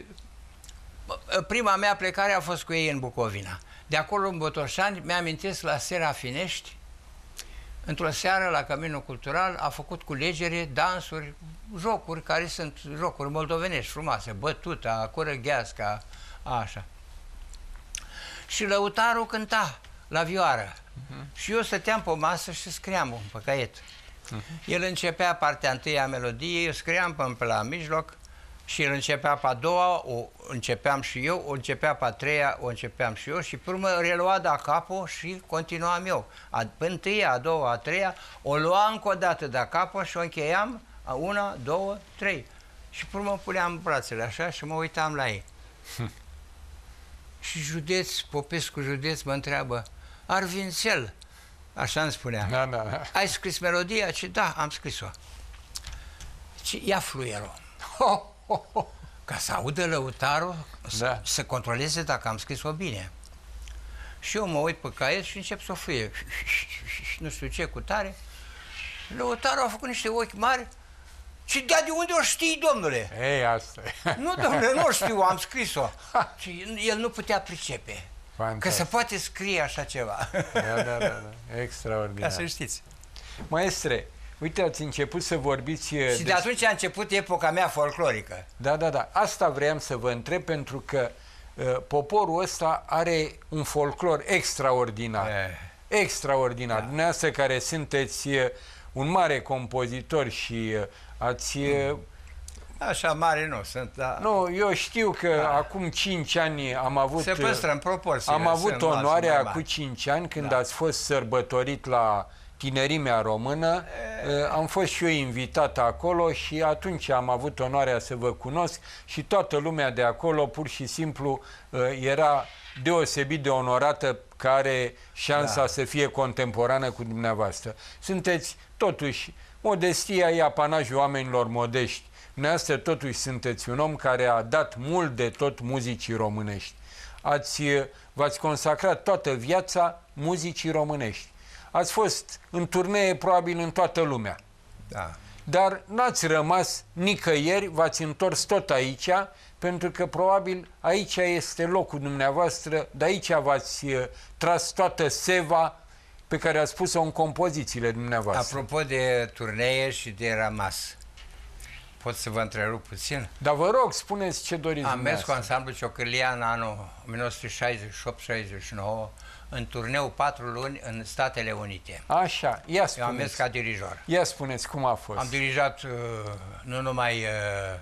prima mea plecare a fost cu ei în Bucovina. De acolo în Botoșani mi-amintesc la Serafinești, într-o seară la Căminul Cultural a făcut culegere, dansuri, jocuri care sunt jocuri moldovenești frumoase, bătuta, curăgheasca, așa. Și lăutarul cânta la vioară. Uh-huh. Și eu stăteam pe o masă și scriam pe caiet. Uh-huh. El începea partea întâi a melodiei, eu scriam până pe la mijloc și el începea pe a doua, o începeam și eu, o începea pe a treia, o începeam și eu și pe urmă relua da capo și continuam eu. A întâia, a doua, a treia, o lua încă o dată da capo și o încheiam a una, două, trei. Și pe urmă puneam brațele așa și mă uitam la ei. Hm. Și Județ, Popescu Județ mă întreabă, Arvințel, așa îmi spunea, da, da, da. Ai scris melodia? Și da, am scris-o. Și ia fluierul. Oh, oh, oh. Ca să audă lăutarul, da. să, să controleze dacă am scris-o bine. Și eu mă uit pe caiet și încep să o fluie. Nu știu ce, cu tare. Lăutarul a făcut niște ochi mari. Și de unde o știi, domnule? Ei, asta e. Nu, domnule, nu știu, am scris-o. Și el nu putea pricepe. Fantastic. Că se poate scrie așa ceva. Da, da, da, da. Extraordinar. Ca să știți. Maestre, uite, ați început să vorbiți... Și de, de atunci a început epoca mea folclorică. Da, da, da. Asta vreau să vă întreb, pentru că uh, poporul ăsta are un folclor extraordinar. Eh. Extraordinar. Da. Dumneavoastră care sunteți uh, un mare compozitor și uh, ați... Uh, Așa mare nu sunt, da. Nu, eu știu că da. acum cinci ani am avut... Se păstră în proporție. Am avut onoarea acum cinci ani când da. ați fost sărbătorit la Tinerimea Română. E... Am fost și eu invitat acolo și atunci am avut onoarea să vă cunosc și toată lumea de acolo pur și simplu era deosebit de onorată că are șansa da. să fie contemporană cu dumneavoastră. Sunteți totuși, modestia e apanajul oamenilor modești. Dumneavoastră totuși sunteți un om care a dat mult de tot muzicii românești. Ați, v-ați consacrat toată viața muzicii românești. Ați fost în turnee probabil în toată lumea. Da. Dar n-ați rămas nicăieri, v-ați întors tot aici, pentru că probabil aici este locul dumneavoastră, de aici v-ați tras toată seva pe care ați pus-o în compozițiile dumneavoastră. Apropo de turnee și de rămas, pot să vă întrerup puțin? Dar vă rog, spuneți ce doriți. Am mers cu ansamblu Ciocârlia în anul o mie nouă sute șaizeci și opt șaizeci și nouă în turneu patru luni în Statele Unite. Așa, ia spuneți. Eu am mers ca dirijor. Ia spuneți cum a fost. Am dirijat uh, nu numai uh,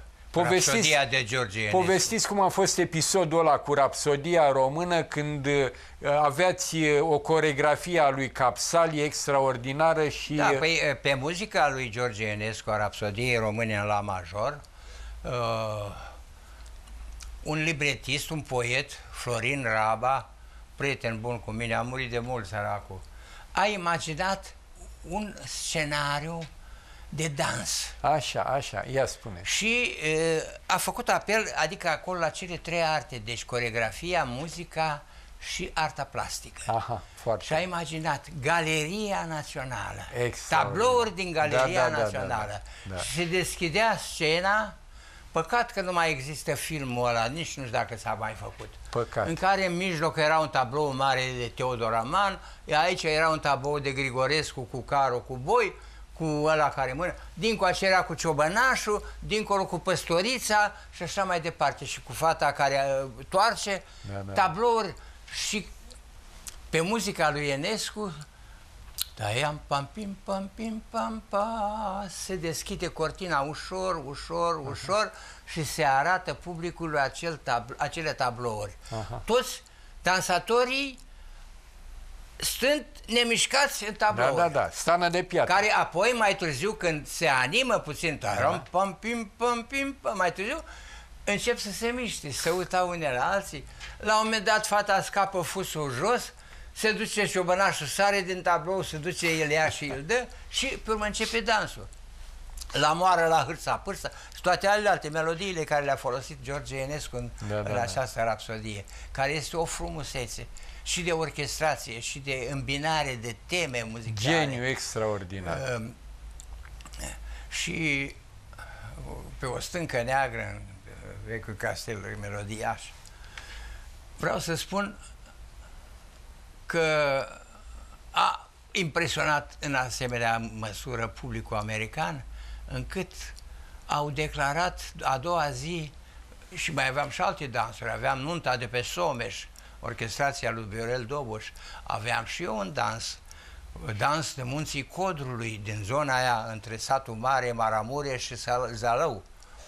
Rapsodia de George Enescu. Povestiți cum a fost episodul ăla cu Rapsodia română, când uh, aveați uh, o coreografie a lui Capsali extraordinară și... Da, păi, pe muzica lui George Enescu, a Rapsodiei române în la major, uh, un libretist, un poet, Florin Raba, prieten bun cu mine, a murit de mult săracul, a imaginat un scenariu de dans. Așa, așa, ia spune. Și e, a făcut apel, adică acolo la cele trei arte, deci coreografia, muzica și arta plastică. Aha, foarte. Și a imaginat Galeria Națională, Extraordinar. Tablouri din Galeria da, da, Națională. Da, da, da. Și se deschidea scena, păcat că nu mai există filmul ăla, nici nu știu dacă s-a mai făcut. Păcat. În care în mijloc era un tablou mare de Teodor Aman, aici era un tablou de Grigorescu cu Caro, cu Boi, cu ăla care mână, dincolo era cu Ciobănașul, dincolo cu Păstorița și așa mai departe, și cu fata care uh, toarce, da, da. Tablouri și pe muzica lui Enescu, taiam pam pim pam pim pam pa, se deschide cortina ușor, ușor, Aha. ușor și se arată publicului acel tablo, acele tablouri. Aha. Toți dansatorii sunt nemișcați în tablouri. Da, da, da, stană de piatră. Care apoi, mai târziu, când se animă puțin, taram, pam, pim, pam, pim, pam, mai târziu, încep să se miște, să uitau unele la alții. La un moment dat, fata scapă fusul jos, se duce Ciobănașul, sare din tablou, se duce el, ia și îl dă și pe urmă începe dansul. La moară, la hârța, pârța și toate alte melodiile care le-a folosit George Enescu în, da, da, în da. această rapsodie, care este o frumusețe și de orchestrație și de îmbinare de teme muzicale. Geniu extraordinar. Uh, și pe o stâncă neagră, în vechiul castel melodiaș, vreau să spun că a impresionat în asemenea măsură publicul american, încât au declarat a doua zi, și mai aveam și alte dansuri, aveam nunta de pe Someș, orchestrația lui Viorel Doboș, aveam și eu un dans, dans de Munții Codrului, din zona aia între satul Mare, Maramureș și Zalău,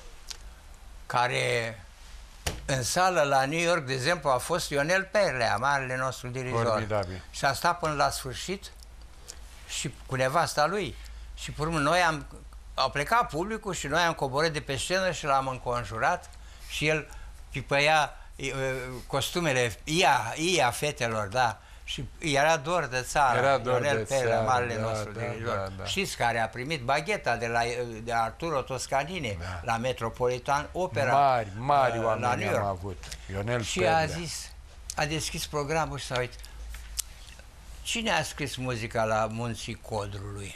care în sală la New York, de exemplu, a fost Ionel Perlea, marele nostru dirijor. Formidabil. Și a stat până la sfârșit și cu nevasta lui. Și pe urmă noi am, au plecat publicul și noi am coborât de pe scenă și l-am înconjurat și el pipăia costumele, ia, ia fetelor, da. Și era dor de țară, era dor Ionel de Perlea, țară, marele da, nostru da, dirijor. da, da. Știți, care a primit bagheta de la de Arturo Toscanini, da. la Metropolitan Opera, Mari, mari uh, oameni la New York. am avut. Ionel Și Perlea. a zis, a deschis programul și s-a uitat. Cine a scris muzica la Munții Codrului?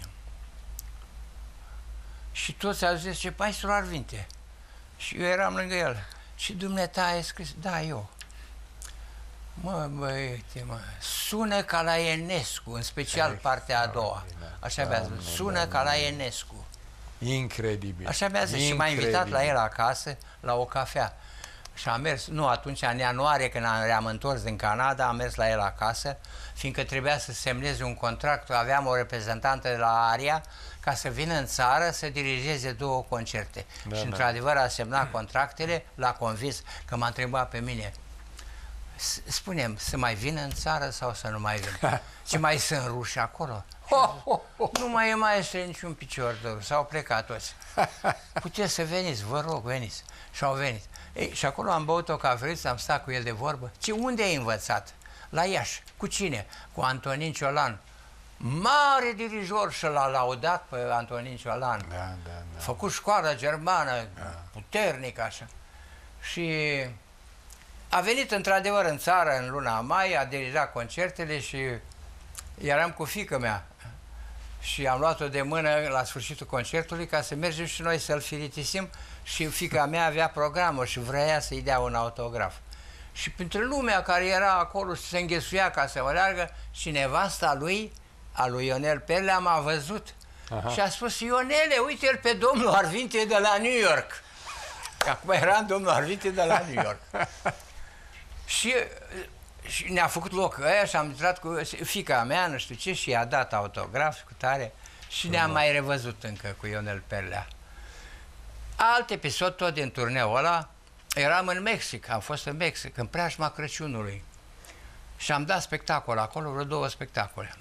Și toți au zis, ce maestru Arvinte. Și eu eram lângă el. Și dumneata ai scris? Da, eu. Mă, băiete, mă, sună ca la Enescu, în special partea a doua. Așa mi-a zis, sună ca la Enescu. Incredibil. Așa mi-a zis și m-a invitat la el acasă, la o cafea. Și am mers, nu, atunci, în ianuarie, când am întors din Canada, am mers la el acasă, fiindcă trebuia să semneze un contract, aveam o reprezentantă de la Aria, ca să vină în țară să dirigeze două concerte. Da, și, da. într-adevăr, a semnat contractele, l-a convins, că m-a întrebat pe mine, spune-mi, să mai vină în țară sau să nu mai vină? Ce mai sunt ruși acolo? Nu mai e maestre niciun picior de rus, s-au plecat toți. Puteți să veniți, vă rog, veniți. Și au venit. Ei, și acolo am băut o cafeliță, am stat cu el de vorbă. Ce, unde ai învățat? La Iași. Cu cine? Cu Antonin Ciolan. Mare dirijor, și l-a laudat pe Antonin Ciolan. Da, da, da. Făcut școală germană, da. Puternică așa. Și a venit într-adevăr în țară în luna mai, a dirijat concertele și eram cu fiica mea. Și am luat-o de mână la sfârșitul concertului ca să mergem și noi să-l firitisim și fiica mea avea programul și vrea să-i dea un autograf. Și printre lumea care era acolo și se înghesuia ca să meargă, și nevasta lui, a lui Ionel Perlea, m-a văzut. Aha. Și a spus, Ionele, uite-l pe domnul Arvinte de la New York. Acum era domnul Arvinte de la New York. și Și ne-a făcut loc ăia și am intrat cu fiica mea, nu știu ce, și i-a dat autograf cu tare și ne-am mai revăzut încă cu Ionel Perlea. Alt episod tot din turneul ăla, eram în Mexic, am fost în Mexic, în preajma Crăciunului și am dat spectacol acolo, vreo două spectacole.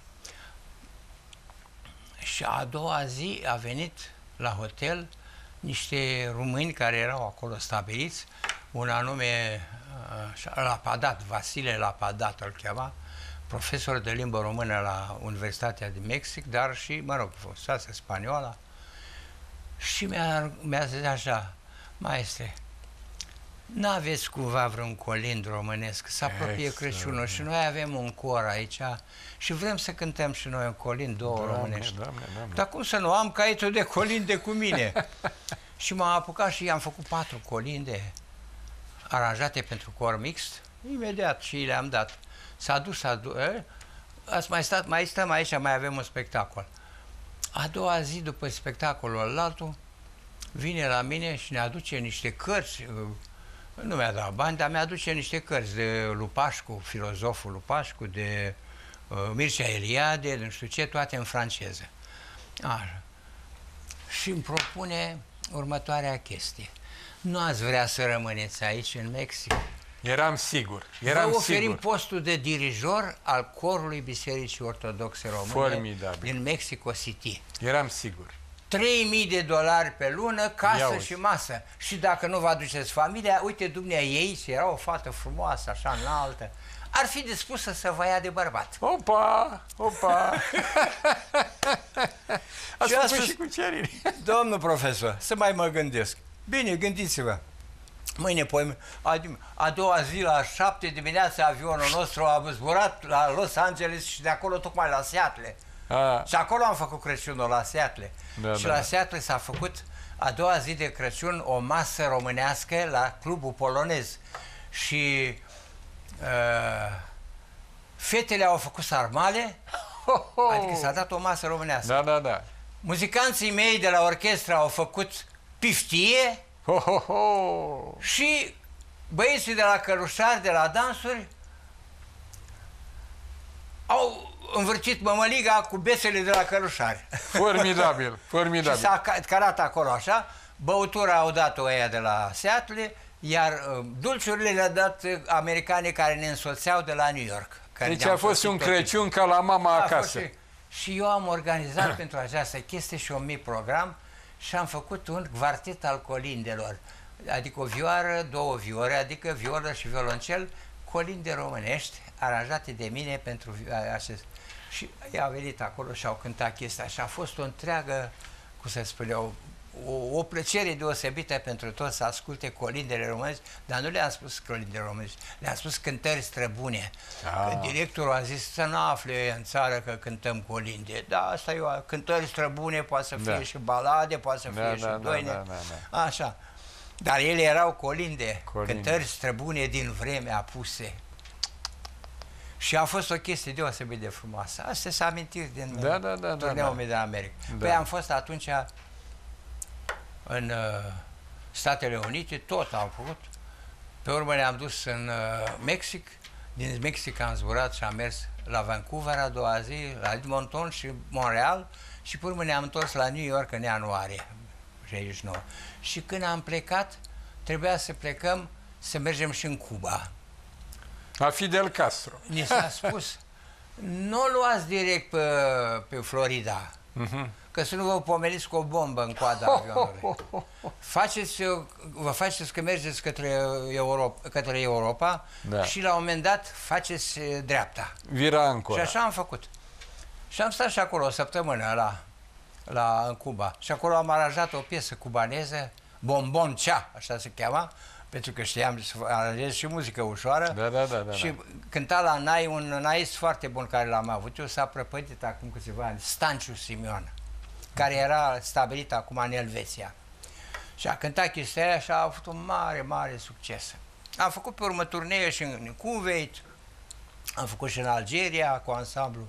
Și a doua zi a venit la hotel niște români care erau acolo stabiliți, un anume Lapadat, Vasile Lapadat îl chema, profesor de limbă română la Universitatea din Mexic, dar și, mă rog, fosase spaniolă. Și mi-a mi-a zis așa, maestre, n-aveți cumva vreun colind românesc? Se apropie Crăciunul și noi avem un cor aici și vrem să cântăm și noi un colind, două Doamne, românești. Doamne, Doamne. Dar cum să nu am caietul de colinde cu mine? Și m-am apucat și i-am făcut patru colinde aranjate pentru cor mixt, imediat și le-am dat. S-a dus, s-a dus, ați mai stat, mai stăm aici, mai avem un spectacol. A doua zi, după spectacolul altul, vine la mine și ne aduce niște cărți, nu mi-a dat bani, dar mi-aduce niște cărți de Lupașcu, filozoful Lupașcu, de uh, Mircea Eliade, de nu știu ce, toate în franceză. Așa. Și îmi propune următoarea chestie. Nu ați vrea să rămâneți aici, în Mexic? Eram sigur. Eram Vă oferim sigur. postul de dirijor al corului Bisericii Ortodoxe Române Formidabil. din Mexico City. Eram sigur. trei mii de dolari pe lună, casă Ia și masă. Și dacă nu vă aduceți familia, uite, dumnea ei, și era o fată frumoasă, așa înaltă, ar fi dispusă să vă ia de bărbat. Opa! Opa! Ați Și a făcut spus, și cu cereri. domnul profesor, să mai mă gândesc. Bine, gândiți-vă. Mâine, poimine, a doua zi, la șapte dimineața, avionul nostru a zburat la Los Angeles și de acolo tocmai la Seattle. A. Și acolo am făcut Crăciunul, la Seattle. Da, și da, la da. Seattle s-a făcut a doua zi de Crăciun o masă românească la Clubul Polonez. Și uh, fetele au făcut sarmale, Ho, ho. adică s-a dat o masă românească. Da, da, da. Muzicanții mei de la orchestră au făcut piftie Ho, ho, ho. și băieții de la cărușari, de la dansuri, au învârtit mămăliga cu bețele de la cărușari. Formidabil, Și formidabil. s-a carat acolo așa, băutura au dat-o ăia de la Seattle, iar uh, dulciurile le-a dat uh, americanii care ne însoțeau de la New York. Care Deci ne-au a fost plătit un tot Crăciun ca la mama timpul. A acasă. fost Și, și eu am organizat pentru această chestie și un mic program și am făcut un quartet al colindelor. Adică o vioară, două viore, adică violă și violoncel, colinde românești, aranjate de mine pentru acest. Și ei au venit acolo și au cântat chestia și a fost o întreagă, cum să spun eu, o, o plăcere deosebită pentru toți să asculte colindele românești, dar nu le-am spus colindele românești, le-am spus cântări străbune. Ah. Că directorul a zis să nu afle în țară că cântăm colinde. Da, asta e o cântări străbune, poate să fie Da. și balade, poate să fie Da, și da, da, doine. da, da, da. Așa. Dar ele erau colinde, Colinde. cântări străbune din vreme apuse. Și a fost o chestie deosebit de frumoasă. Astea sunt amintiri din Da, da, da, turneul da, da. meu de America. Da. Păi am fost atunci în uh, Statele Unite, tot am făcut. Pe urmă ne-am dus în uh, Mexic. Din Mexic am zburat și am mers la Vancouver a doua zi, la Edmonton și Montreal și pe urmă ne-am întors la New York în ianuarie șaizeci și nouă. Și când am plecat, trebuia să plecăm să mergem și în Cuba. La Fidel Castro. Ni s-a spus, nu o luați direct pe, pe Florida, Mhm. că să nu vă pomeniți cu o bombă în coada avionului. Faceți, vă faceți că mergeți către Europa, către Europa Da. și la un moment dat faceți dreapta. Vira Și Ancora. așa am făcut. Și am stat și acolo o săptămână la, la, în Cuba. Și acolo am aranjat o piesă cubaneză, Bombon Cea, așa se cheama, pentru că știam să aranjez și muzică ușoară. Da, da, da, da, Și da. cânta la Nai, un naist foarte bun care l-am avut eu, s-a prăpădit acum câțiva ani, Stanciu Simion, care era stabilit acum în Elveția. Și a cântat chestia aia și a avut un mare, mare succes. Am făcut pe urmă turnee și în Kuwait, am făcut și în Algeria cu ansamblu.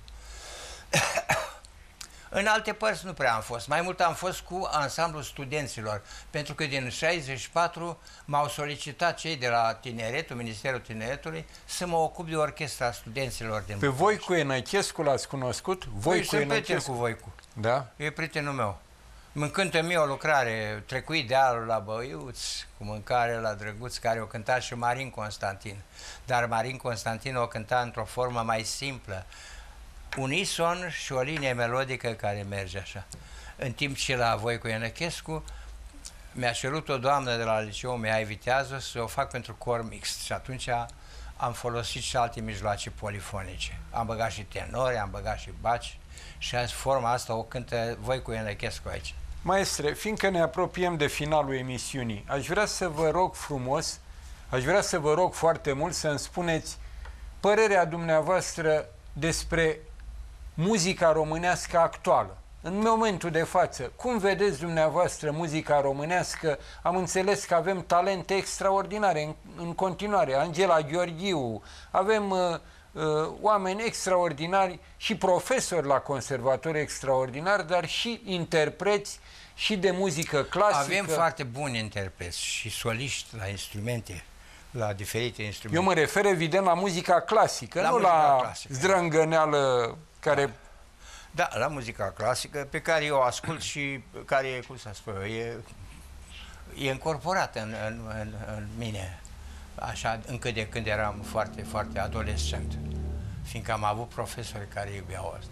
În alte părți nu prea am fost. Mai mult am fost cu ansamblul studenților, pentru că din șaizeci și patru m-au solicitat cei de la Tineretul, Ministerul Tineretului, să mă ocup de orchestra studenților din Pe Voicu Enăchescu l-ați cunoscut? Voi Voicu sunt prieten cu Enăchescu. Voicu. Da? E prietenul meu. Îmi cântă mie o lucrare, Trecuit dealul la băiuți, cu mâncare la drăguț, care o cânta și Marin Constantin. Dar Marin Constantin o cânta într-o formă mai simplă. Unison și o linie melodică care merge așa. În timp ce la Voicu Enăchescu mi-a cerut o doamnă de la liceul Mihai Vitează să o fac pentru cor mixt și atunci am folosit și alte mijloace polifonice. Am băgat și tenori, am băgat și baci și azi forma asta o cântă Voicu Enăchescu aici. Maestre, fiindcă ne apropiem de finalul emisiunii, aș vrea să vă rog frumos, aș vrea să vă rog foarte mult să-mi spuneți părerea dumneavoastră despre muzica românească actuală. În momentul de față, cum vedeți dumneavoastră muzica românească? Am înțeles că avem talente extraordinare în, în continuare. Angela Gheorghiu, avem uh, uh, oameni extraordinari și profesori la conservatori extraordinari, dar și interpreți și de muzică clasică. Avem foarte buni interpreți și soliști la instrumente, la diferite instrumente. Eu mă refer evident la muzica clasică, La nu muzica la clasică. zdrângăneală care... Da, la muzica clasică, pe care eu o ascult și care, cum să spun, e, e încorporată în, în, în, în mine, așa, încă de când eram foarte, foarte adolescent, fiindcă am avut profesori care iubeau asta.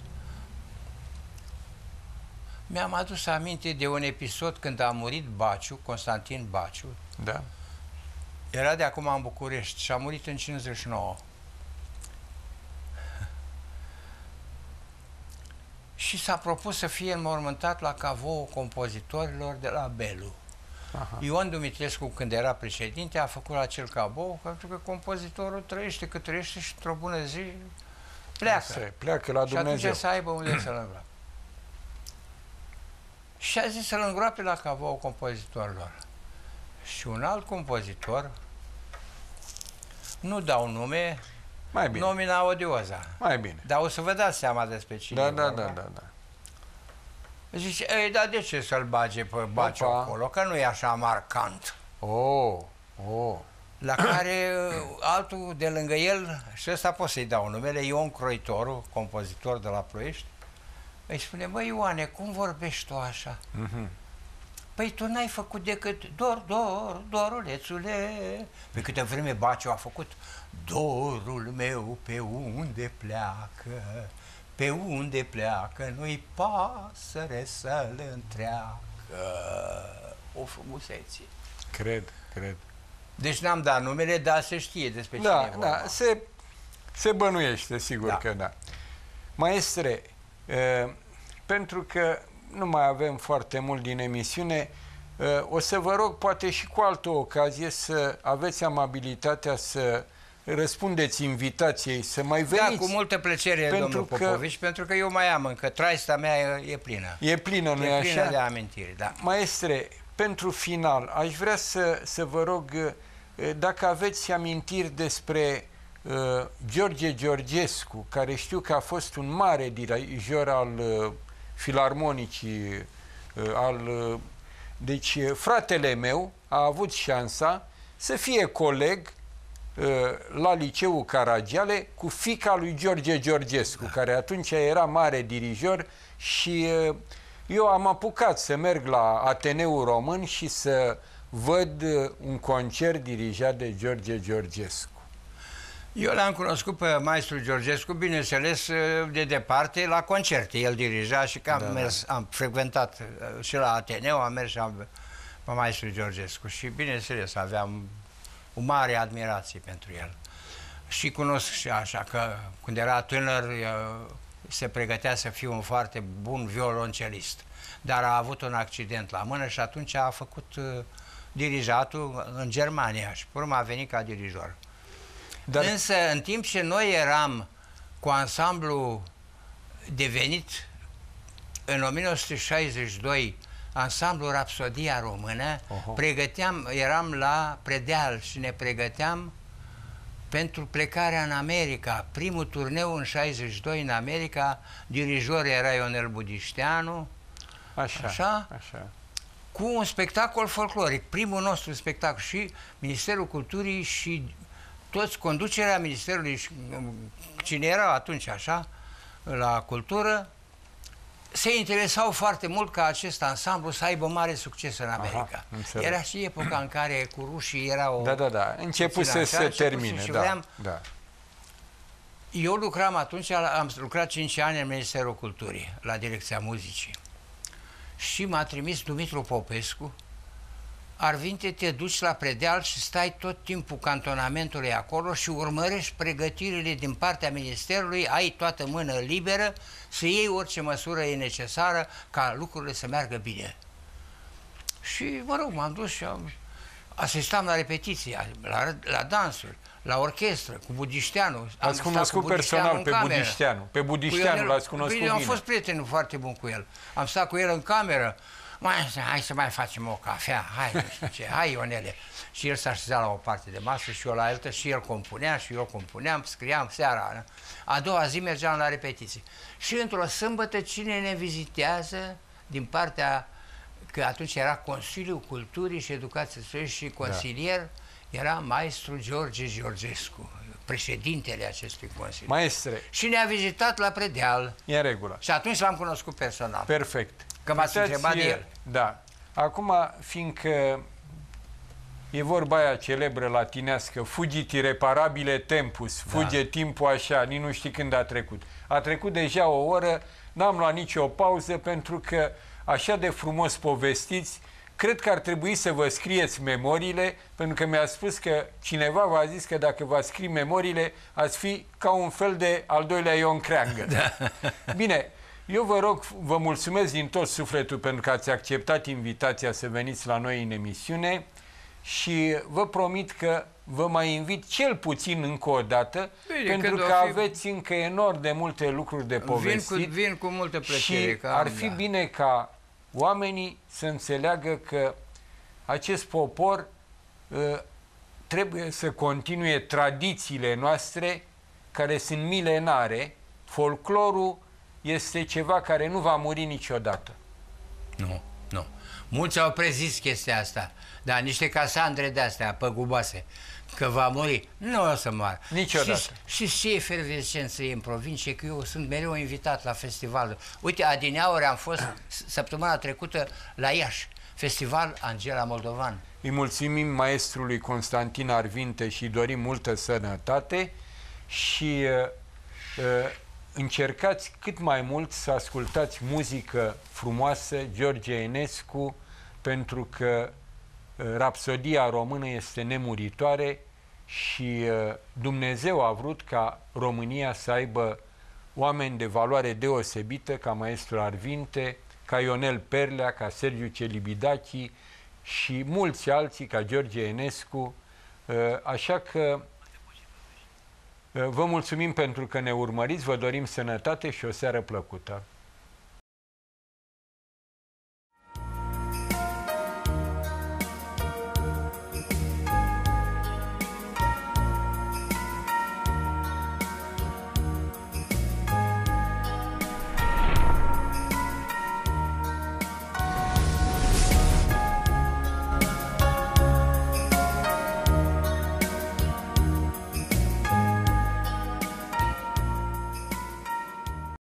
Mi-am adus aminte de un episod când a murit Baciu, Constantin Baciu. Da. Era de acum în București și a murit în cincizeci și nouă. Și și s-a propus să fie înmormântat la cavoul compozitorilor de la Belu. Aha. Ion Dumitrescu, când era președinte, a făcut acel cavou, pentru că compozitorul trăiește cât trăiește și într-o bună zi pleacă. Se pleacă la Dumnezeu. Și atunci să aibă unde să-l îngroape. Și a zis să-l îngroape la cavoul compozitorilor. Și un alt compozitor, nu dau nume, mai bine. Nomina odioza. Mai bine. Dar o să vă dați seama despre cine. Da, da, da, da, da. Zice, ei, dar de ce să-l bage pe Baciu acolo? Că nu e așa marcant. Oh, oh. La care altul de lângă el, și ăsta pot să-i dau numele, Ion Croitoru, compozitor de la Ploiești, îi spune, băi Ioane, cum vorbești tu așa? Mm-hmm. Păi tu n-ai făcut decât dor, dor, dorulețule. Pe câtă vreme Baciu a făcut dorul meu pe unde pleacă, pe unde pleacă, nu-i pasăre să-l întreacă. O frumusețe. Cred, cred. Deci n-am dat numele, dar se știe despre da, cine e vorba. Da, se, se bănuiește, sigur da. că da. Maestre, e, pentru că nu mai avem foarte mult din emisiune, e, o să vă rog, poate și cu altă ocazie, să aveți amabilitatea să răspundeți invitației, să mai veniți. Da, cu multă plăcere, domnul Popovici, că, pentru că eu mai am încă, traista mea e, e plină. E plină, nu e așa? E plină de amintiri, da. Maestre, pentru final, aș vrea să, să vă rog dacă aveți amintiri despre uh, George Georgescu, care știu că a fost un mare dirijor al uh, filarmonicii, uh, al, uh, deci fratele meu a avut șansa să fie coleg uh, la liceul Caragiale cu fiica lui George Georgescu, da. care atunci era mare dirijor și uh, eu am apucat să merg la Ateneul Român și să văd un concert dirijat de George Georgescu. Eu l-am cunoscut pe maestru Georgescu, bineînțeles, de departe, la concerte. El dirija și că am, da, mers, da. am frecventat și la Ateneu, am mers și am, pe maestru Georgescu și, bineînțeles, aveam o mare admirație pentru el. Și cunosc și așa că, când era tânăr, se pregătea să fie un foarte bun violoncelist. Dar a avut un accident la mână și atunci a făcut uh, dirijatul în Germania și pe urmă a venit ca dirijor. Dar... Însă, în timp ce noi eram cu ansamblu devenit în o mie nouă sute șaizeci și doi, ansamblu Rapsodia Română, uh-huh. pregăteam, eram la Predeal și ne pregăteam pentru plecarea în America. Primul turneu în șaizeci și doi în America, dirijor era Ionel Budișteanu, așa, așa, așa, cu un spectacol folcloric, primul nostru spectacol, și Ministerul Culturii și toți conducerea Ministerului, cine era atunci așa, la cultură, se interesau foarte mult ca acest ansamblu să aibă mare succes în America. Aha, era și epoca în care cu rușii era o... Da, da, da. Început să se termine. Și da, vreau... da. Eu lucram atunci, am lucrat cinci ani în Ministerul Culturii, la Direcția Muzicii. Și m-a trimis Dumitru Popescu, Arvinte, te duci la Predeal și stai tot timpul cantonamentului acolo și urmărești pregătirile din partea Ministerului, ai toată mână liberă să iei orice măsură e necesară ca lucrurile să meargă bine. Și, mă rog, m-am dus și am... asistam la repetiții, la, la dansuri, la orchestră, cu Budișteanu. Ați cunoscut personal pe Budișteanu. Pe Budișteanu l-ați cunoscut bine. Am fost prieten foarte bun cu el. Am stat cu el în cameră. Mai, hai să mai facem o cafea, hai, nu știu ce, hai Ionele. Și el s-a așezat la o parte de masă și eu la altă și el compunea și eu compuneam, scriam seara. A doua zi mergeam la repetiții. Și într-o sâmbătă cine ne vizitează din partea, că atunci era Consiliul Culturii și Educației și consilier, da. era maestru George Georgescu, președintele acestui consiliu. Maestre. Și ne-a vizitat la Predeal. E în regulă. Și atunci l-am cunoscut personal. Perfect. Că m-ați întrebat de el. Da. Acum, fiindcă e vorba aia celebră latinească, fugit ireparabile tempus, fuge da. timpul așa, nici nu știi când a trecut. A trecut deja o oră, n-am luat nicio pauză pentru că așa de frumos povestiți, cred că ar trebui să vă scrieți memoriile, pentru că mi-a spus că cineva v-a zis că dacă vă scrie memoriile, ați fi ca un fel de al doilea Ion Creangă. Da. Bine, Eu vă rog, vă mulțumesc din tot sufletul pentru că ați acceptat invitația să veniți la noi în emisiune și vă promit că vă mai invit cel puțin încă o dată, Bine, pentru că fi... aveți încă enorm de multe lucruri de povestit. Vin cu, vin cu multă plăcere. Și că ar am, fi da. bine ca oamenii să înțeleagă că acest popor uh, trebuie să continue tradițiile noastre care sunt milenare. Folclorul este ceva care nu va muri niciodată. Nu, nu. Mulți au prezis chestia asta, dar niște casandre de-astea păguboase, că va muri. Nu o să moară. Niciodată. Și, și ce efervescență e în provincie, că eu sunt mereu invitat la festival. Uite, adineauri am fost săptămâna trecută la Iași, Festival Angela Moldovan. Îi mulțumim maestrului Constantin Arvinte și dorim multă sănătate și uh, uh, încercați cât mai mult să ascultați muzică frumoasă, George Enescu, pentru că uh, rapsodia română este nemuritoare și uh, Dumnezeu a vrut ca România să aibă oameni de valoare deosebită, ca maestru Arvinte, ca Ionel Perlea, ca Sergiu Celibidache și mulți alții, ca George Enescu, uh, așa că vă mulțumim pentru că ne urmăriți, vă dorim sănătate și o seară plăcută.